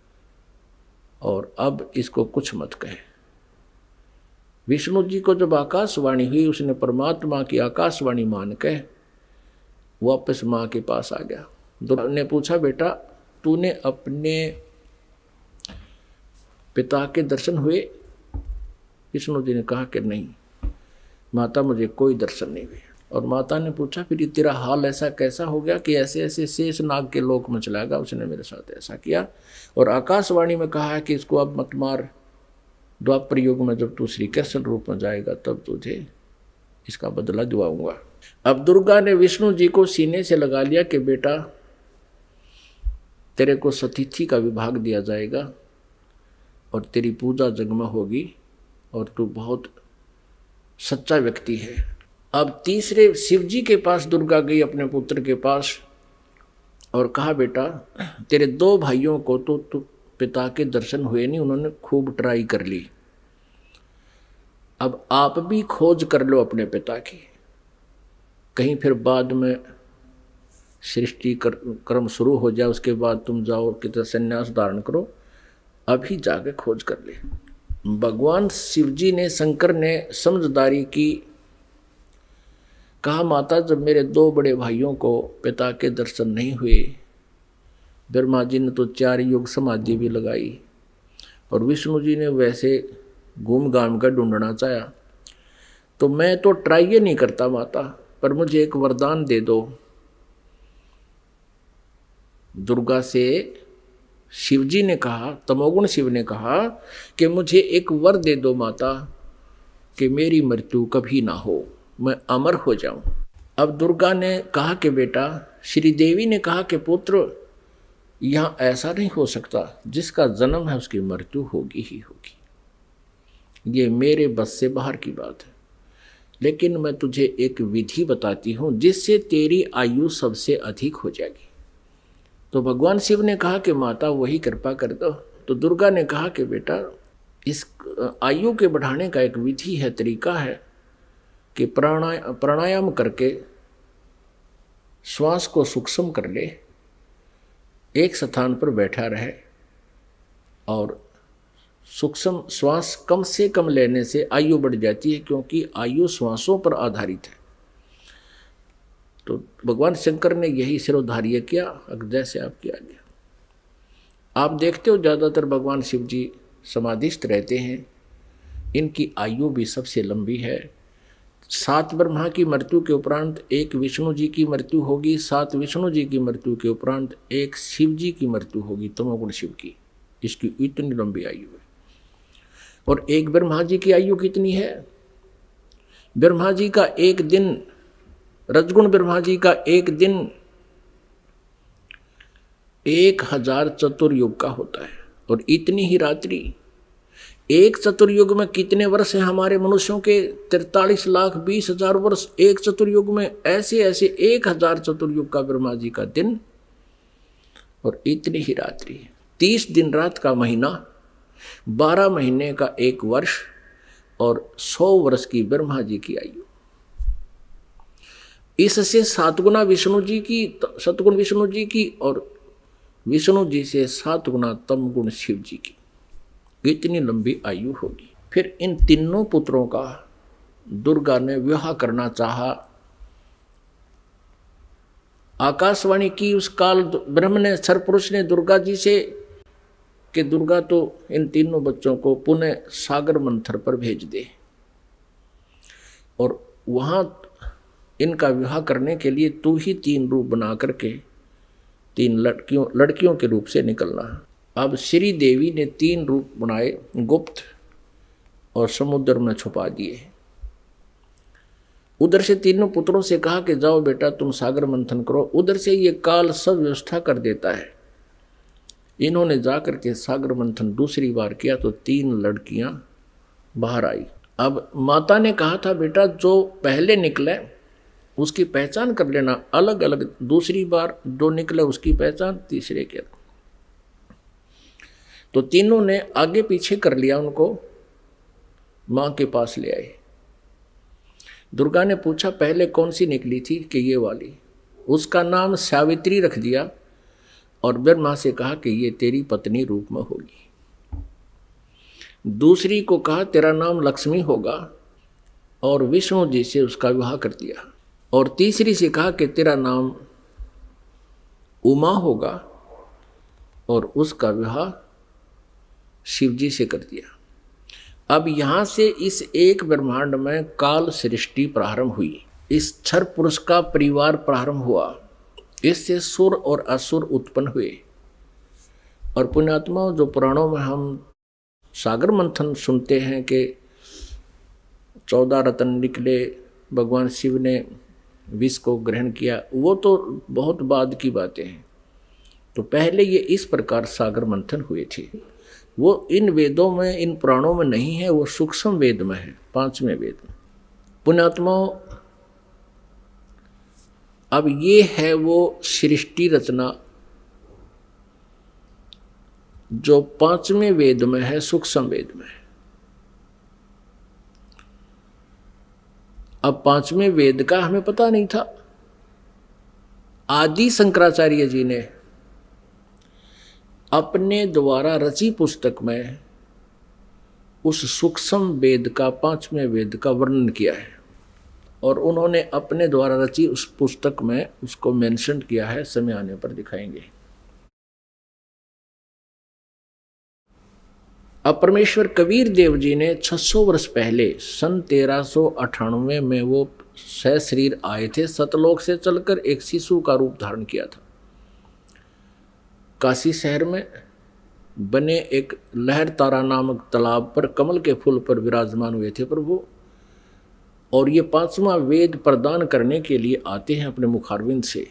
और अब इसको कुछ मत कहे। विष्णु जी को जब आकाशवाणी हुई, उसने परमात्मा की आकाशवाणी मान के वापस माँ के पास आ गया। दुर्गा ने पूछा, बेटा तूने अपने पिता के दर्शन हुए? विष्णु जी ने कहा कि नहीं माता, मुझे कोई दर्शन नहीं हुए। और माता ने पूछा, फिर तेरा हाल ऐसा कैसा हो गया कि ऐसे ऐसे शेष नाग के लोक में चला गया, उसने मेरे साथ ऐसा किया। और आकाशवाणी में कहा है कि इसको अब मत मार, द्वापर युग में जब तू श्री कृष्ण रूप में जाएगा तब तुझे इसका बदला दिलाऊंगा। अब दुर्गा ने विष्णु जी को सीने से लगा लिया कि बेटा तेरे को सतिथि का विभाग दिया जाएगा और तेरी पूजा जगमग होगी और तू बहुत सच्चा व्यक्ति है। अब तीसरे शिव जी के पास दुर्गा गई, अपने पुत्र के पास, और कहा बेटा तेरे दो भाइयों को तो तू पिता के दर्शन हुए नहीं, उन्होंने खूब ट्राई कर ली, अब आप भी खोज कर लो अपने पिता की, कहीं फिर बाद में सृष्टि कर, कर्म शुरू हो जाए, उसके बाद तुम जाओ कि संन्यास धारण करो, अभी जाके खोज कर ले। भगवान शिव जी ने, शंकर ने समझदारी की, कहा माता जब मेरे दो बड़े भाइयों को पिता के दर्शन नहीं हुए, ब्रह्मा जी ने तो चार युग समाधि भी लगाई और विष्णु जी ने वैसे घूम घाम कर ढूंढना चाहा, तो मैं तो ट्राई ये नहीं करता माता, पर मुझे एक वरदान दे दो। दुर्गा से शिव जी ने कहा, तमोगुण शिव ने कहा कि मुझे एक वर दे दो माता कि मेरी मृत्यु कभी ना हो, मैं अमर हो जाऊं। अब दुर्गा ने कहा कि बेटा, श्री देवी ने कहा कि पुत्र यहाँ ऐसा नहीं हो सकता, जिसका जन्म है उसकी मृत्यु होगी ही होगी, ये मेरे बस से बाहर की बात है, लेकिन मैं तुझे एक विधि बताती हूँ जिससे तेरी आयु सबसे अधिक हो जाएगी। तो भगवान शिव ने कहा कि माता वही कृपा कर दो तो दुर्गा ने कहा कि बेटा इस आयु के बढ़ाने का एक विधि है, तरीका है कि प्राणाया प्राणायाम करके श्वास को सूक्ष्म कर ले, एक स्थान पर बैठा रहे और सूक्ष्म श्वास कम से कम लेने से आयु बढ़ जाती है, क्योंकि आयु श्वासों पर आधारित है। तो भगवान शंकर ने यही सिरोधार्य किया, अग्दय से आप किया गया। आप देखते हो ज़्यादातर भगवान शिव जी समाधिस्थ रहते हैं, इनकी आयु भी सबसे लंबी है। सात ब्रह्मा की मृत्यु के उपरांत एक विष्णु जी की मृत्यु होगी, सात विष्णु जी की मृत्यु के उपरांत एक शिव जी की मृत्यु होगी, तमोगुण शिव की। इसकी इतनी लंबी आयु है। और एक ब्रह्मा जी की आयु कितनी है? ब्रह्मा जी का एक दिन, रजगुण ब्रह्मा जी का एक दिन एक हजार चतुर्युग का होता है। और इतनी ही रात्रि, एक चतुर्युग में कितने वर्ष हैं हमारे मनुष्यों के? तैतालीस लाख बीस हजार वर्ष एक चतुर्युग में। ऐसे ऐसे एक हजार चतुर्युग का ब्रह्मा जी का दिन और इतनी ही रात्रि। तीस दिन रात का महीना, बारह महीने का एक वर्ष और सौ वर्ष की ब्रह्मा जी की आयु। इससे सात गुना विष्णु जी की, सतगुण विष्णु जी की, और विष्णु जी से सात गुना तम गुण शिव जी की, इतनी लंबी आयु होगी। फिर इन तीनों पुत्रों का दुर्गा ने विवाह करना चाहा। आकाशवाणी की उस काल ब्रह्म ने, सरपुरुष ने दुर्गा जी से कि दुर्गा तो इन तीनों बच्चों को पुनः सागर मंथर पर भेज दे और वहां इनका विवाह करने के लिए तू ही तीन रूप बना करके तीन लड़कियों लड़कियों के रूप से निकलना। अब श्री देवी ने तीन रूप बनाए, गुप्त, और समुद्र में छुपा दिए। उधर से तीनों पुत्रों से कहा कि जाओ बेटा तुम सागर मंथन करो। उधर से ये काल सब व्यवस्था कर देता है। इन्होंने जाकर के सागर मंथन दूसरी बार किया तो तीन लड़कियां बाहर आई। अब माता ने कहा था बेटा जो पहले निकले उसकी पहचान कर लेना, अलग अलग। दूसरी बार जो निकले उसकी पहचान तीसरे के। तो तीनों ने आगे पीछे कर लिया, उनको मां के पास ले आए। दुर्गा ने पूछा पहले कौन सी निकली थी? कि ये वाली। उसका नाम सावित्री रख दिया और ब्रह्मा से कहा कि ये तेरी पत्नी रूप में होगी। दूसरी को कहा तेरा नाम लक्ष्मी होगा और विष्णु जी से उसका विवाह कर दिया। और तीसरी से कहा कि तेरा नाम उमा होगा और उसका विवाह शिव जी से कर दिया। अब यहां से इस एक ब्रह्मांड में काल सृष्टि प्रारंभ हुई। इस क्षर पुरुष का परिवार प्रारंभ हुआ। इससे सुर और असुर उत्पन्न हुए। और पुण्यात्मा, जो पुराणों में हम सागर मंथन सुनते हैं कि चौदह रत्न निकले, भगवान शिव ने विष को ग्रहण किया, वो तो बहुत बाद की बातें हैं। तो पहले ये इस प्रकार सागर मंथन हुए थे। वो इन वेदों में, इन पुराणों में नहीं है, वो सूक्ष्म वेद में है, पांचवें वेद में। पुण्यात्माओं, अब ये है वो सृष्टि रचना जो पांचवें वेद में है, सूक्ष्म वेद में है। अब पांचवें वेद का हमें पता नहीं था। आदि शंकराचार्य जी ने अपने द्वारा रची पुस्तक में उस सूक्ष्म वेद का, पांचवें वेद का वर्णन किया है और उन्होंने अपने द्वारा रची उस पुस्तक में उसको मेंशन किया है। समय आने पर दिखाएंगे। अब परमेश्वर कबीर देव जी ने छह सौ वर्ष पहले सन तेरह सौ अठानवे में वो सशरीर आए थे। सतलोक से चलकर एक शिशु का रूप धारण किया था। काशी शहर में बने एक लहर तारा नामक तालाब पर कमल के फूल पर विराजमान हुए थे प्रभु। और ये पांचवा वेद प्रदान करने के लिए आते हैं अपने मुखारविंद से।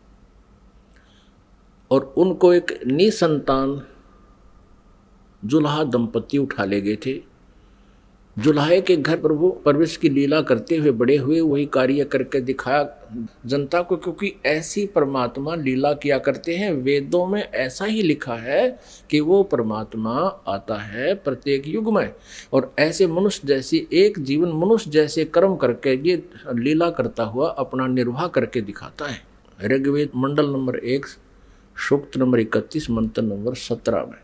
और उनको एक निसंतान जुल्हा दंपति उठा ले गए थे। जुलाहे के घर प्रभु परवेश की लीला करते हुए बड़े हुए, वही कार्य करके दिखाया जनता को, क्योंकि ऐसी परमात्मा लीला किया करते हैं। वेदों में ऐसा ही लिखा है कि वो परमात्मा आता है प्रत्येक युग में, और ऐसे मनुष्य जैसी एक जीवन मनुष्य जैसे कर्म करके ये लीला करता हुआ अपना निर्वाह करके दिखाता है। ऋग्वेद मंडल नंबर एक सूक्त नंबर इकतीस मंत्र नंबर सत्रह में।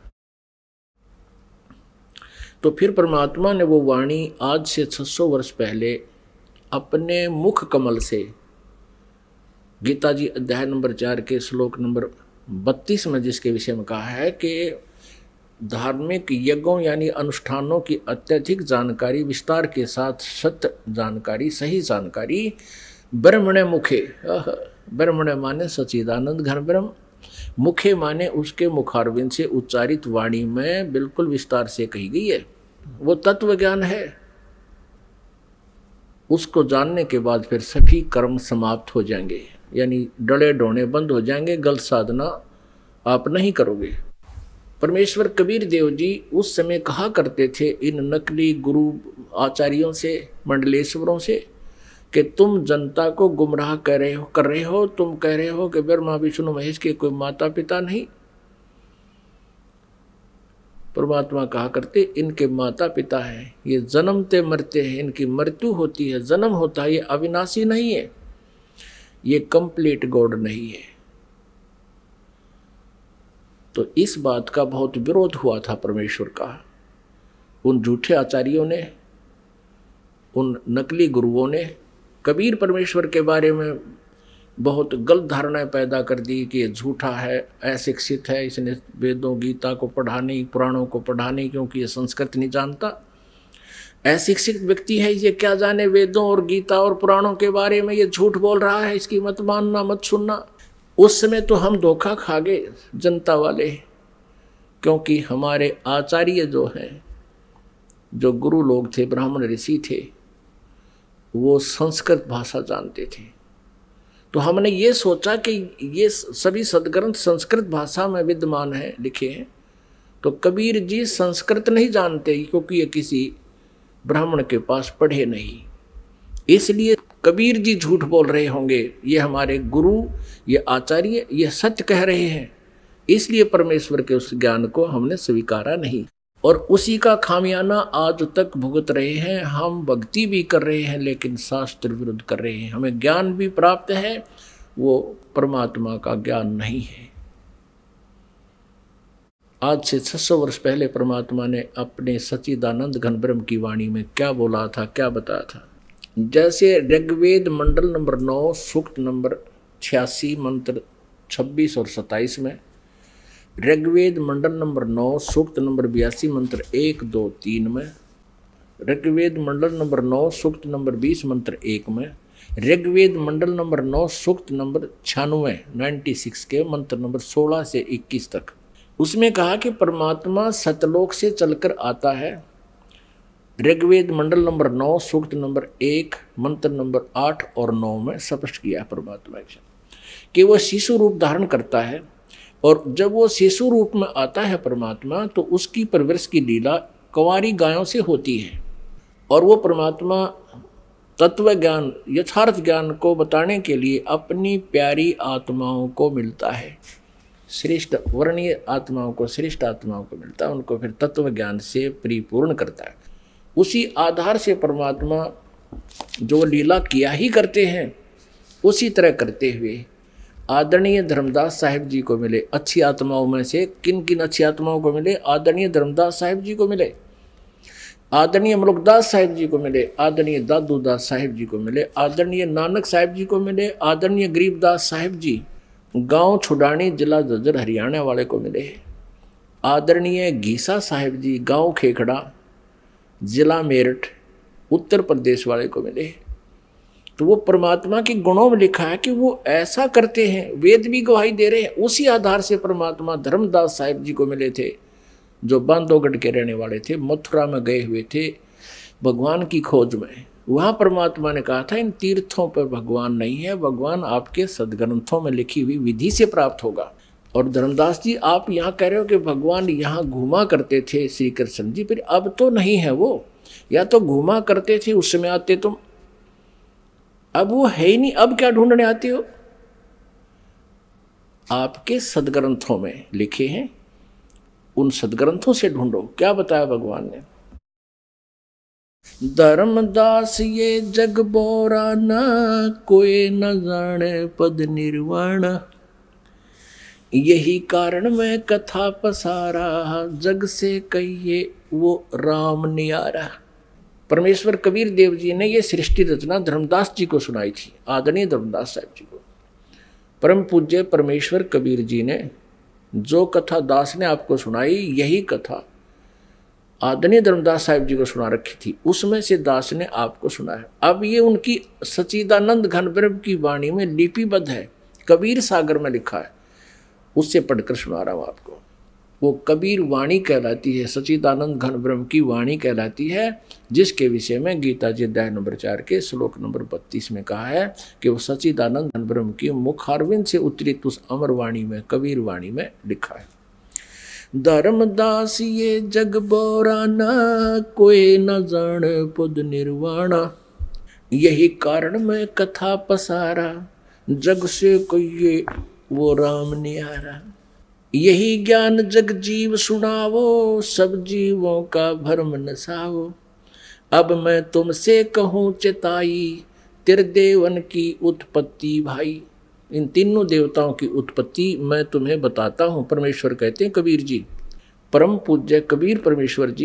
तो फिर परमात्मा ने वो वाणी आज से छह सौ वर्ष पहले अपने मुख कमल से गीता जी अध्याय नंबर चार के श्लोक नंबर बत्तीस में जिसके विषय में कहा है कि धार्मिक यज्ञों यानी अनुष्ठानों की अत्यधिक जानकारी विस्तार के साथ सत्य जानकारी सही जानकारी ब्रह्मणे मुखे, ब्रह्मणे माने सच्चिदानंद घन ब्रह्म, मुखे माने उसके मुखारविंद से उच्चारित वाणी में बिल्कुल विस्तार से कही गई है। वो तत्व ज्ञान है। उसको जानने के बाद फिर सभी कर्म समाप्त हो जाएंगे, यानी डले डोने बंद हो जाएंगे, गलत साधना आप नहीं करोगे। परमेश्वर कबीर देव जी उस समय कहा करते थे इन नकली गुरु आचार्यों से, मंडलेश्वरों से, कि तुम जनता को गुमराह कर रहे हो कर रहे हो तुम कह रहे हो कि ब्रह्मा विष्णु महेश के कोई माता पिता नहीं। परमात्मा कहा करते इनके माता पिता हैं, ये जन्मते मरते हैं, इनकी मृत्यु होती है, जन्म होता है, ये अविनाशी नहीं है, ये कंप्लीट गॉड नहीं है। तो इस बात का बहुत विरोध हुआ था परमेश्वर का, उन झूठे आचार्यों ने, उन नकली गुरुओं ने कबीर परमेश्वर के बारे में बहुत गलत धारणाएं पैदा कर दी कि ये झूठा है, अशिक्षित है, इसने वेदों गीता को पढ़ा नहीं, पुराणों को पढ़ा नहीं, क्योंकि ये संस्कृत नहीं जानता। अशिक्षित व्यक्ति है, ये क्या जाने वेदों और गीता और पुराणों के बारे में, ये झूठ बोल रहा है, इसकी मत मानना मत सुनना। उस समय तो हम धोखा खा गए जनता वाले, क्योंकि हमारे आचार्य जो हैं, जो गुरु लोग थे, ब्राह्मण ऋषि थे, वो संस्कृत भाषा जानते थे। तो हमने ये सोचा कि ये सभी सदग्रंथ संस्कृत भाषा में विद्यमान है, लिखे हैं, तो कबीर जी संस्कृत नहीं जानते क्योंकि ये किसी ब्राह्मण के पास पढ़े नहीं, इसलिए कबीर जी झूठ बोल रहे होंगे, ये हमारे गुरु, ये आचार्य, ये सत्य कह रहे हैं, इसलिए परमेश्वर के उस ज्ञान को हमने स्वीकारा नहीं, और उसी का खामियाना आज तक भुगत रहे हैं। हम भक्ति भी कर रहे हैं लेकिन शास्त्र विरुद्ध कर रहे हैं। हमें ज्ञान भी प्राप्त है, वो परमात्मा का ज्ञान नहीं है। आज से छह सौ वर्ष पहले परमात्मा ने अपने सच्चिदानंद घन ब्रह्म की वाणी में क्या बोला था, क्या बताया था। जैसे ऋग्वेद मंडल नंबर नौ सूक्त नंबर छियासी मंत्र छब्बीस और सत्ताईस में, ऋग्वेद मंडल नंबर नौ सूक्त नंबर बयासी मंत्र एक दो तीन में, ऋग्वेद मंडल नंबर नौ सूक्त नंबर बीस मंत्र एक में, ऋग्वेद मंडल नंबर नौ सूक्त नंबर छियानवे नाइन्टी सिक्स के मंत्र नंबर सोलह से इक्कीस तक, उसमें कहा कि परमात्मा सतलोक से चलकर आता है। ऋग्वेद मंडल नंबर नौ सूक्त नंबर एक मंत्र नंबर आठ और नौ में स्पष्ट किया परमात्मा कि वह शिशु रूप धारण करता है, और जब वो शिशु रूप में आता है परमात्मा तो उसकी परवरिश की लीला कंवारी गायों से होती है, और वो परमात्मा तत्व ज्ञान यथार्थ ज्ञान को बताने के लिए अपनी प्यारी आत्माओं को मिलता है, श्रेष्ठ वर्णीय आत्माओं को, श्रेष्ठ आत्माओं को मिलता है, उनको फिर तत्व ज्ञान से परिपूर्ण करता है। उसी आधार से परमात्मा जो लीला किया ही करते हैं, उसी तरह करते हुए आदरणीय धर्मदास साहिब जी को मिले। अच्छी आत्माओं में से किन किन अच्छी आत्माओं को मिले? आदरणीय धर्मदास साहिब जी को मिले, आदरणीय मलुकदास साहिब जी को मिले, आदरणीय दादू दास साहिब जी को मिले, आदरणीय नानक साहिब जी को मिले, आदरणीय गरीबदास साहिब जी गांव छुडानी जिला झज्जर हरियाणा वाले को मिले, आदरणीय घीसा साहिब जी गांव खेखड़ा जिला मेरठ उत्तर प्रदेश वाले को मिले। तो वो परमात्मा के गुणों में लिखा है कि वो ऐसा करते हैं, वेद भी गवाही दे रहे हैं। उसी आधार से परमात्मा धर्मदास साहिब जी को मिले थे, जो बांधवगढ़ के रहने वाले थे, मथुरा में गए हुए थे भगवान की खोज में। वहाँ परमात्मा ने कहा था इन तीर्थों पर भगवान नहीं है, भगवान आपके सदग्रंथों में लिखी हुई विधि से प्राप्त होगा। और धर्मदास जी आप यहाँ कह रहे हो कि भगवान यहाँ घूमा करते थे श्री कृष्ण जी, फिर अब तो नहीं है वो, या तो घूमा करते थे उस समय आते तुम, अब वो है ही नहीं, अब क्या ढूंढने आते हो? आपके सदग्रंथों में लिखे हैं, उन सदग्रंथों से ढूंढो। क्या बताया भगवान ने? धर्मदास ये जग बोरा न, कोई न जाने पद निर्वाण। यही कारण मैं कथा पसारा, जग से कहिए वो राम नियारा। परमेश्वर कबीर देव जी ने ये सृष्टि रचना धर्मदास जी को सुनाई थी, आदरणीय धर्मदास साहब जी को। परम पूज्य परमेश्वर कबीर जी ने जो कथा दास ने आपको सुनाई, यही कथा आदरणीय धर्मदास साहब जी को सुना रखी थी, उसमें से दास ने आपको सुनाया। अब ये उनकी सच्चिदानंद घन ब्रह्म की वाणी में लिपिबद्ध है, कबीर सागर में लिखा है, उससे पढ़कर सुना रहा हूँ आपको। वो कबीर वाणी कहलाती है, सच्चिदानंद घन ब्रह्म की वाणी कहलाती है, जिसके विषय में गीता जी अध्याय नंबर चार के श्लोक नंबर बत्तीस में कहा है कि वो सच्चिदानंद घन ब्रह्म की मुखारविंद से उतरित उस अमर वाणी में, कबीर वाणी में लिखा है। धर्मदास ये जग बोरा न, कोई न जान पद निर्वाणा। यही कारण मैं कथा पसारा, जग से कहिए वो राम नियारा। यही ज्ञान जग जीव सुनावो, सब जीवों का भरम नसावो। अब मैं तुमसे कहूँ चिताई, त्रिदेवन की उत्पत्ति भाई। इन तीनों देवताओं की उत्पत्ति मैं तुम्हें बताता हूँ, परमेश्वर कहते हैं कबीर जी। परम पूज्य कबीर परमेश्वर जी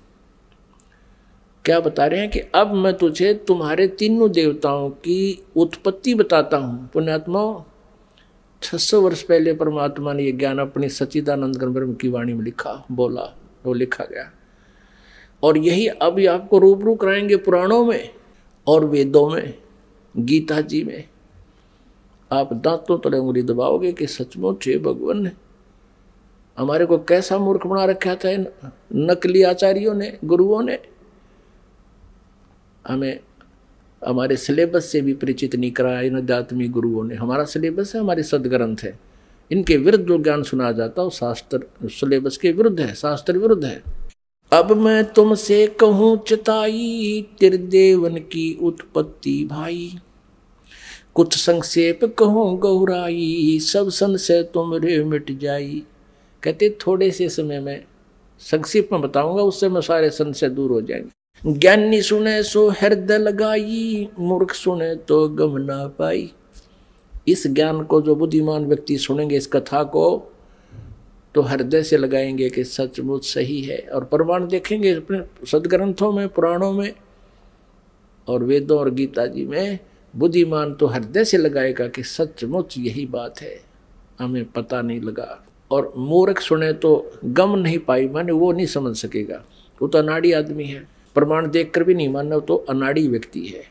क्या बता रहे हैं कि अब मैं तुझे तुम्हारे तीनों देवताओं की उत्पत्ति बताता हूँ। पुण्यात्माओं, छह सौ वर्ष पहले परमात्मा ने यह ज्ञान अपनी सच्चिदानंद घन ब्रह्म की वाणी में लिखा, बोला, वो लिखा गया। और यही अभी आपको रूबरू कराएंगे पुराणों में और वेदों में, गीता जी में। आप दांतों तले उंगली दबाओगे कि सचमुच है भगवान ने हमारे को कैसा मूर्ख बना रखा था नकली आचार्यों ने, गुरुओं ने। हमें हमारे सिलेबस से भी परिचित नहीं कराया इन अध्यात्मिक गुरुओं ने। हमारा सिलेबस है, हमारे सदग्रंथ है, इनके विरुद्ध जो ज्ञान सुना जाता है वो शास्त्र सिलेबस के विरुद्ध है, शास्त्र विरुद्ध है। अब मैं तुमसे कहूँ चिताई, त्रिदेवन की उत्पत्ति भाई। कुछ संक्षेप कहूँ गौराई, सब संशय तुमरे मिट जाई। कहते थोड़े से समय में संक्षेप में बताऊंगा, उससे मैं सारे संशय दूर हो जाएंगे। ज्ञानी सुने सो हृदय लगाई, मूर्ख सुने तो गम ना पाई। इस ज्ञान को जो बुद्धिमान व्यक्ति सुनेंगे, इस कथा को, तो हृदय से लगाएंगे कि सचमुच सही है। और प्रमाण देखेंगे अपने सदग्रंथों में, पुराणों में और वेदों और गीता जी में। बुद्धिमान तो हृदय से लगाएगा कि सचमुच यही बात है, हमें पता नहीं लगा। और मूर्ख सुने तो गम नहीं पाई, माने वो नहीं समझ सकेगा, वो तो अनाड़ी आदमी है। प्रमाण देखकर भी नहीं मानना, तो अनाड़ी व्यक्ति है।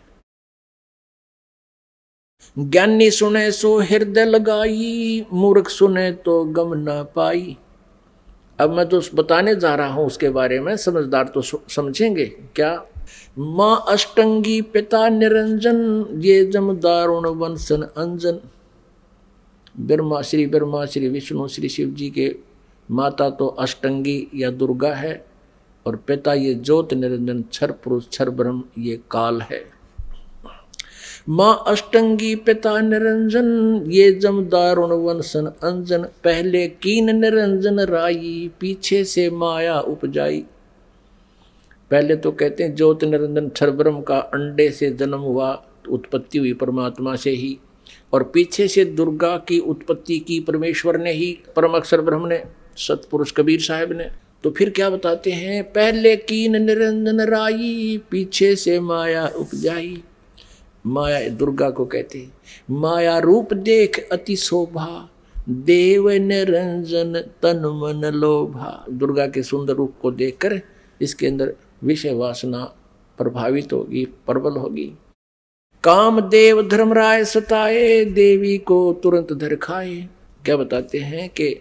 ज्ञानी सुने सो हृदय लगाई, मूर्ख सुने तो गम ना पाई। अब मैं तो बताने जा रहा हूं उसके बारे में, समझदार तो समझेंगे क्या। माँ अष्टंगी पिता निरंजन, ये जम दारुण वंशन अंजन। ब्रह्मा श्री ब्रह्मा श्री विष्णु श्री शिव जी के माता तो अष्टंगी या दुर्गा है, और पिता ये ज्योत निरंजन क्षर पुरुष क्षर ब्रह्म ये काल है। माँ अष्टंगी पिता निरंजन, ये जम दारुण वंशन अंजन। पहले कीन निरंजन राई, पीछे से माया उपजाई। पहले तो कहते हैं ज्योत निरंजन क्षर ब्रह्म का अंडे से जन्म हुआ, उत्पत्ति हुई परमात्मा से ही, और पीछे से दुर्गा की उत्पत्ति की परमेश्वर ने ही, परम अक्षर ब्रह्म ने, सतपुरुष कबीर साहब ने। तो फिर क्या बताते हैं, पहले कीन निरंजन राई, पीछे से माया उपजाई। माया दुर्गा को कहते हैं। माया रूप देख अति शोभा, देव निरंजन तन मन लोभा। दुर्गा के सुंदर रूप को देखकर इसके अंदर विषय वासना प्रभावित होगी, प्रबल होगी। काम देव धर्मराय सताए, देवी को तुरंत धर खाए। क्या बताते हैं कि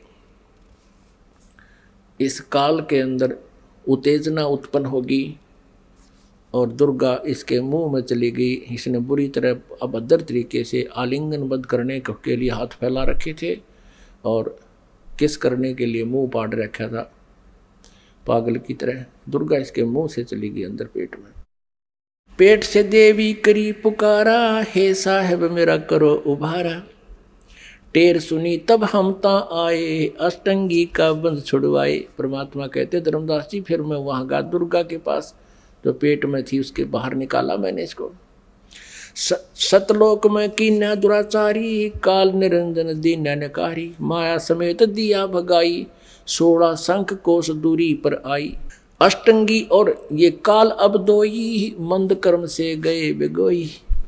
इस काल के अंदर उत्तेजना उत्पन्न होगी और दुर्गा इसके मुंह में चली गई। इसने बुरी तरह अभद्र तरीके से आलिंगनबद्ध करने के लिए हाथ फैला रखे थे और किस करने के लिए मुंह पाड़ रखा था। पागल की तरह। दुर्गा इसके मुंह से चली गई अंदर पेट में। पेट से देवी करी पुकारा, हे साहब मेरा करो उभारा। टेर सुनी तब हम ता आए, अष्टंगी का बंध छुड़वाए। परमात्मा कहते धर्मदास जी फिर मैं वहां गया दुर्गा के पास, जो पेट में थी उसके बाहर निकाला मैंने इसको। सतलोक में कीन्या दुराचारी, काल निरंजन दीन्या नकारी। माया समेत दिया भगाई, सोलह शंख कोस दूरी पर आई। अष्टंगी और ये काल अब दोई, मंद कर्म से गए बिगोई।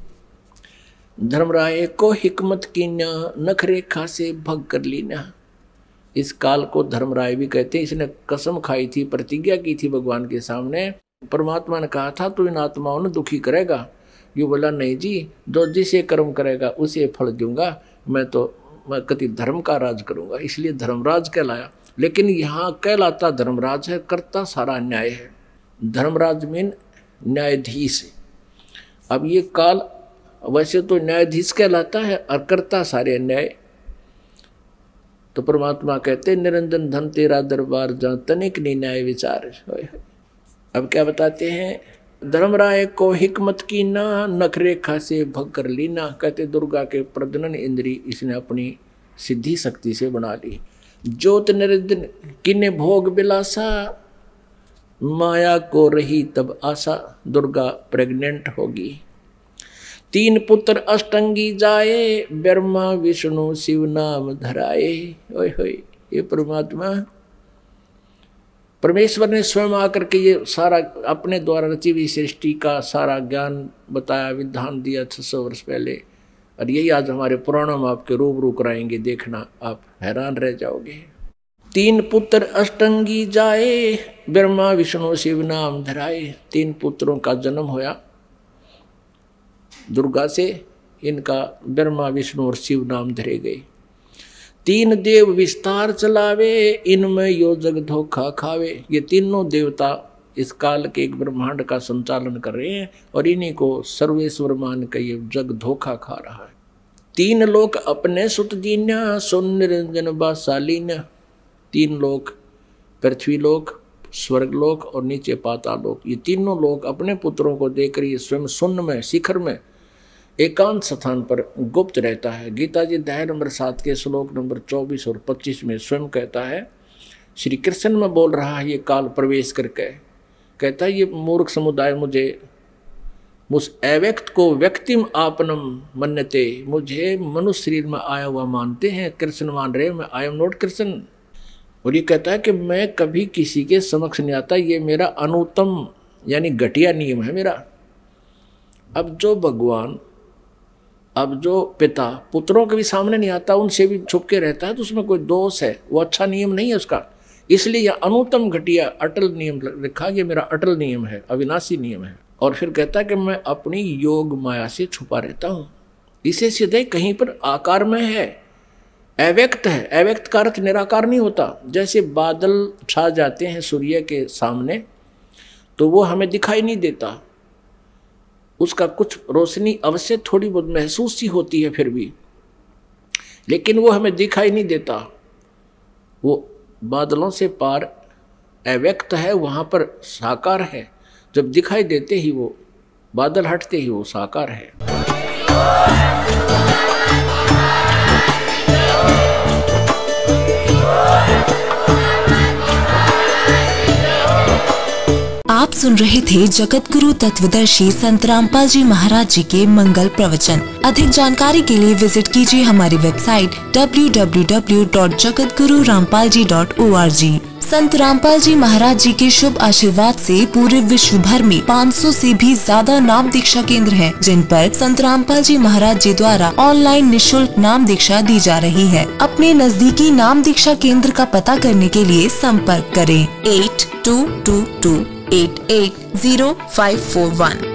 धर्मराय को हिकमत कीन्या, नख रेखा से भग कर लीना। इस काल को धर्मराय भी कहते हैं। इसने कसम खाई थी, प्रतिज्ञा की थी भगवान के सामने। परमात्मा ने कहा था तू इन आत्माओं ने दुखी करेगा। ये बोला नहीं जी, जो जिसे कर्म करेगा उसे फल दूंगा। मैं तो मैं कति धर्म का राज करूंगा, इसलिए धर्मराज कहलाया। लेकिन यहाँ कहलाता धर्मराज है, करता सारा न्याय है। धर्मराज मीन न्यायाधीश। अब ये काल वैसे तो न्यायाधीश कहलाता है और करता सारे न्याय। तो परमात्मा कहते निरंजन धन तेरा दरबार, जहाँ तनिक नहीं न्याय विचार। अब क्या बताते हैं, धर्मराय को हिकमत की ना, नख रेखा से भग कर लीना। कहते दुर्गा के प्रजनन इंद्री इसने अपनी सिद्धि शक्ति से बना ली। ज्योत निरंजन किन्ने भोग बिलासा, माया को रही तब आशा। दुर्गा प्रेग्नेंट होगी। तीन पुत्र अष्टंगी जाए, ब्रह्मा विष्णु शिव नाम धराए। ओए होए, ये परमात्मा परमेश्वर ने स्वयं आकर के ये सारा अपने द्वारा रची हुई सृष्टि का सारा ज्ञान बताया, विधान दिया छह सौ वर्ष पहले। और यही आज हमारे पुराणों में आपके रूबरू कराएंगे, देखना आप हैरान रह जाओगे। तीन पुत्र अष्टंगी जाए, ब्रह्मा विष्णु शिव नाम धराए। तीन पुत्रों का जन्म होया दुर्गा से, इनका ब्रह्मा विष्णु और शिव नाम धरे गए। तीन देव विस्तार चलावे, इनमें यो जग धोखा खावे। ये तीनों देवता इस काल के एक ब्रह्मांड का संचालन कर रहे हैं और इन्हीं को सर्वेश्वर मान के ये जग धोखा खा रहा है। तीन लोक अपने सुत दीन्या, सुन निरंजन बासालीन्या। तीन लोक, पृथ्वी लोक, स्वर्ग लोक और नीचे पाताल लोक, ये तीनों लोग अपने पुत्रों को देखकर ये स्वयं शून्य में, शिखर में, एकांत स्थान पर गुप्त रहता है। गीता जी अध्याय नंबर सात के श्लोक नंबर चौबीस और पच्चीस में स्वयं कहता है, श्री कृष्ण में बोल रहा है ये काल प्रवेश करके, कहता है ये मूर्ख समुदाय मुझे उस अव्यक्त को व्यक्तिम आपनम मन्यते, मुझे मनुष्य शरीर में आया हुआ मानते हैं, कृष्ण मान रहे, मैं आई एम नॉट कृष्ण। और ये कहता है कि मैं कभी किसी के समक्ष नहीं आता, ये मेरा अनुत्तम यानी घटिया नियम है मेरा। अब जो भगवान, अब जो पिता पुत्रों के भी सामने नहीं आता, उनसे भी छुप के रहता है, तो उसमें कोई दोष है, वो अच्छा नियम नहीं है उसका। इसलिए यह अनुत्तम घटिया अटल नियम लिखा, ये मेरा अटल नियम है, अविनाशी नियम है। और फिर कहता है कि मैं अपनी योग माया से छुपा रहता हूँ। इसे सीधे कहीं पर आकार में है, अव्यक्त है। अव्यक्त का अर्थ निराकार नहीं होता। जैसे बादल छा जाते हैं सूर्य के सामने तो वो हमें दिखाई नहीं देता, उसका कुछ रोशनी अवश्य थोड़ी बहुत महसूस सी होती है फिर भी, लेकिन वो हमें दिखाई नहीं देता। वो बादलों से पार अव्यक्त है, वहाँ पर साकार है। जब दिखाई देते ही वो बादल हटते ही वो साकार है। आप सुन रहे थे जगत गुरु तत्वदर्शी संत रामपाल जी महाराज जी के मंगल प्रवचन। अधिक जानकारी के लिए विजिट कीजिए हमारी website W W W dot Jagat Guru Rampal ji dot O R G. Sant Rampal जी महाराज जी के शुभ आशीर्वाद से पूरे विश्व भर में पाँच सौ से भी ज्यादा नाम दीक्षा केंद्र हैं, जिन पर संत रामपाल जी महाराज जी द्वारा ऑनलाइन निशुल्क नाम दीक्षा दी जा रही है। अपने नजदीकी नाम दीक्षा केंद्र का पता करने के लिए संपर्क करें eight two two two eight eight zero five four one.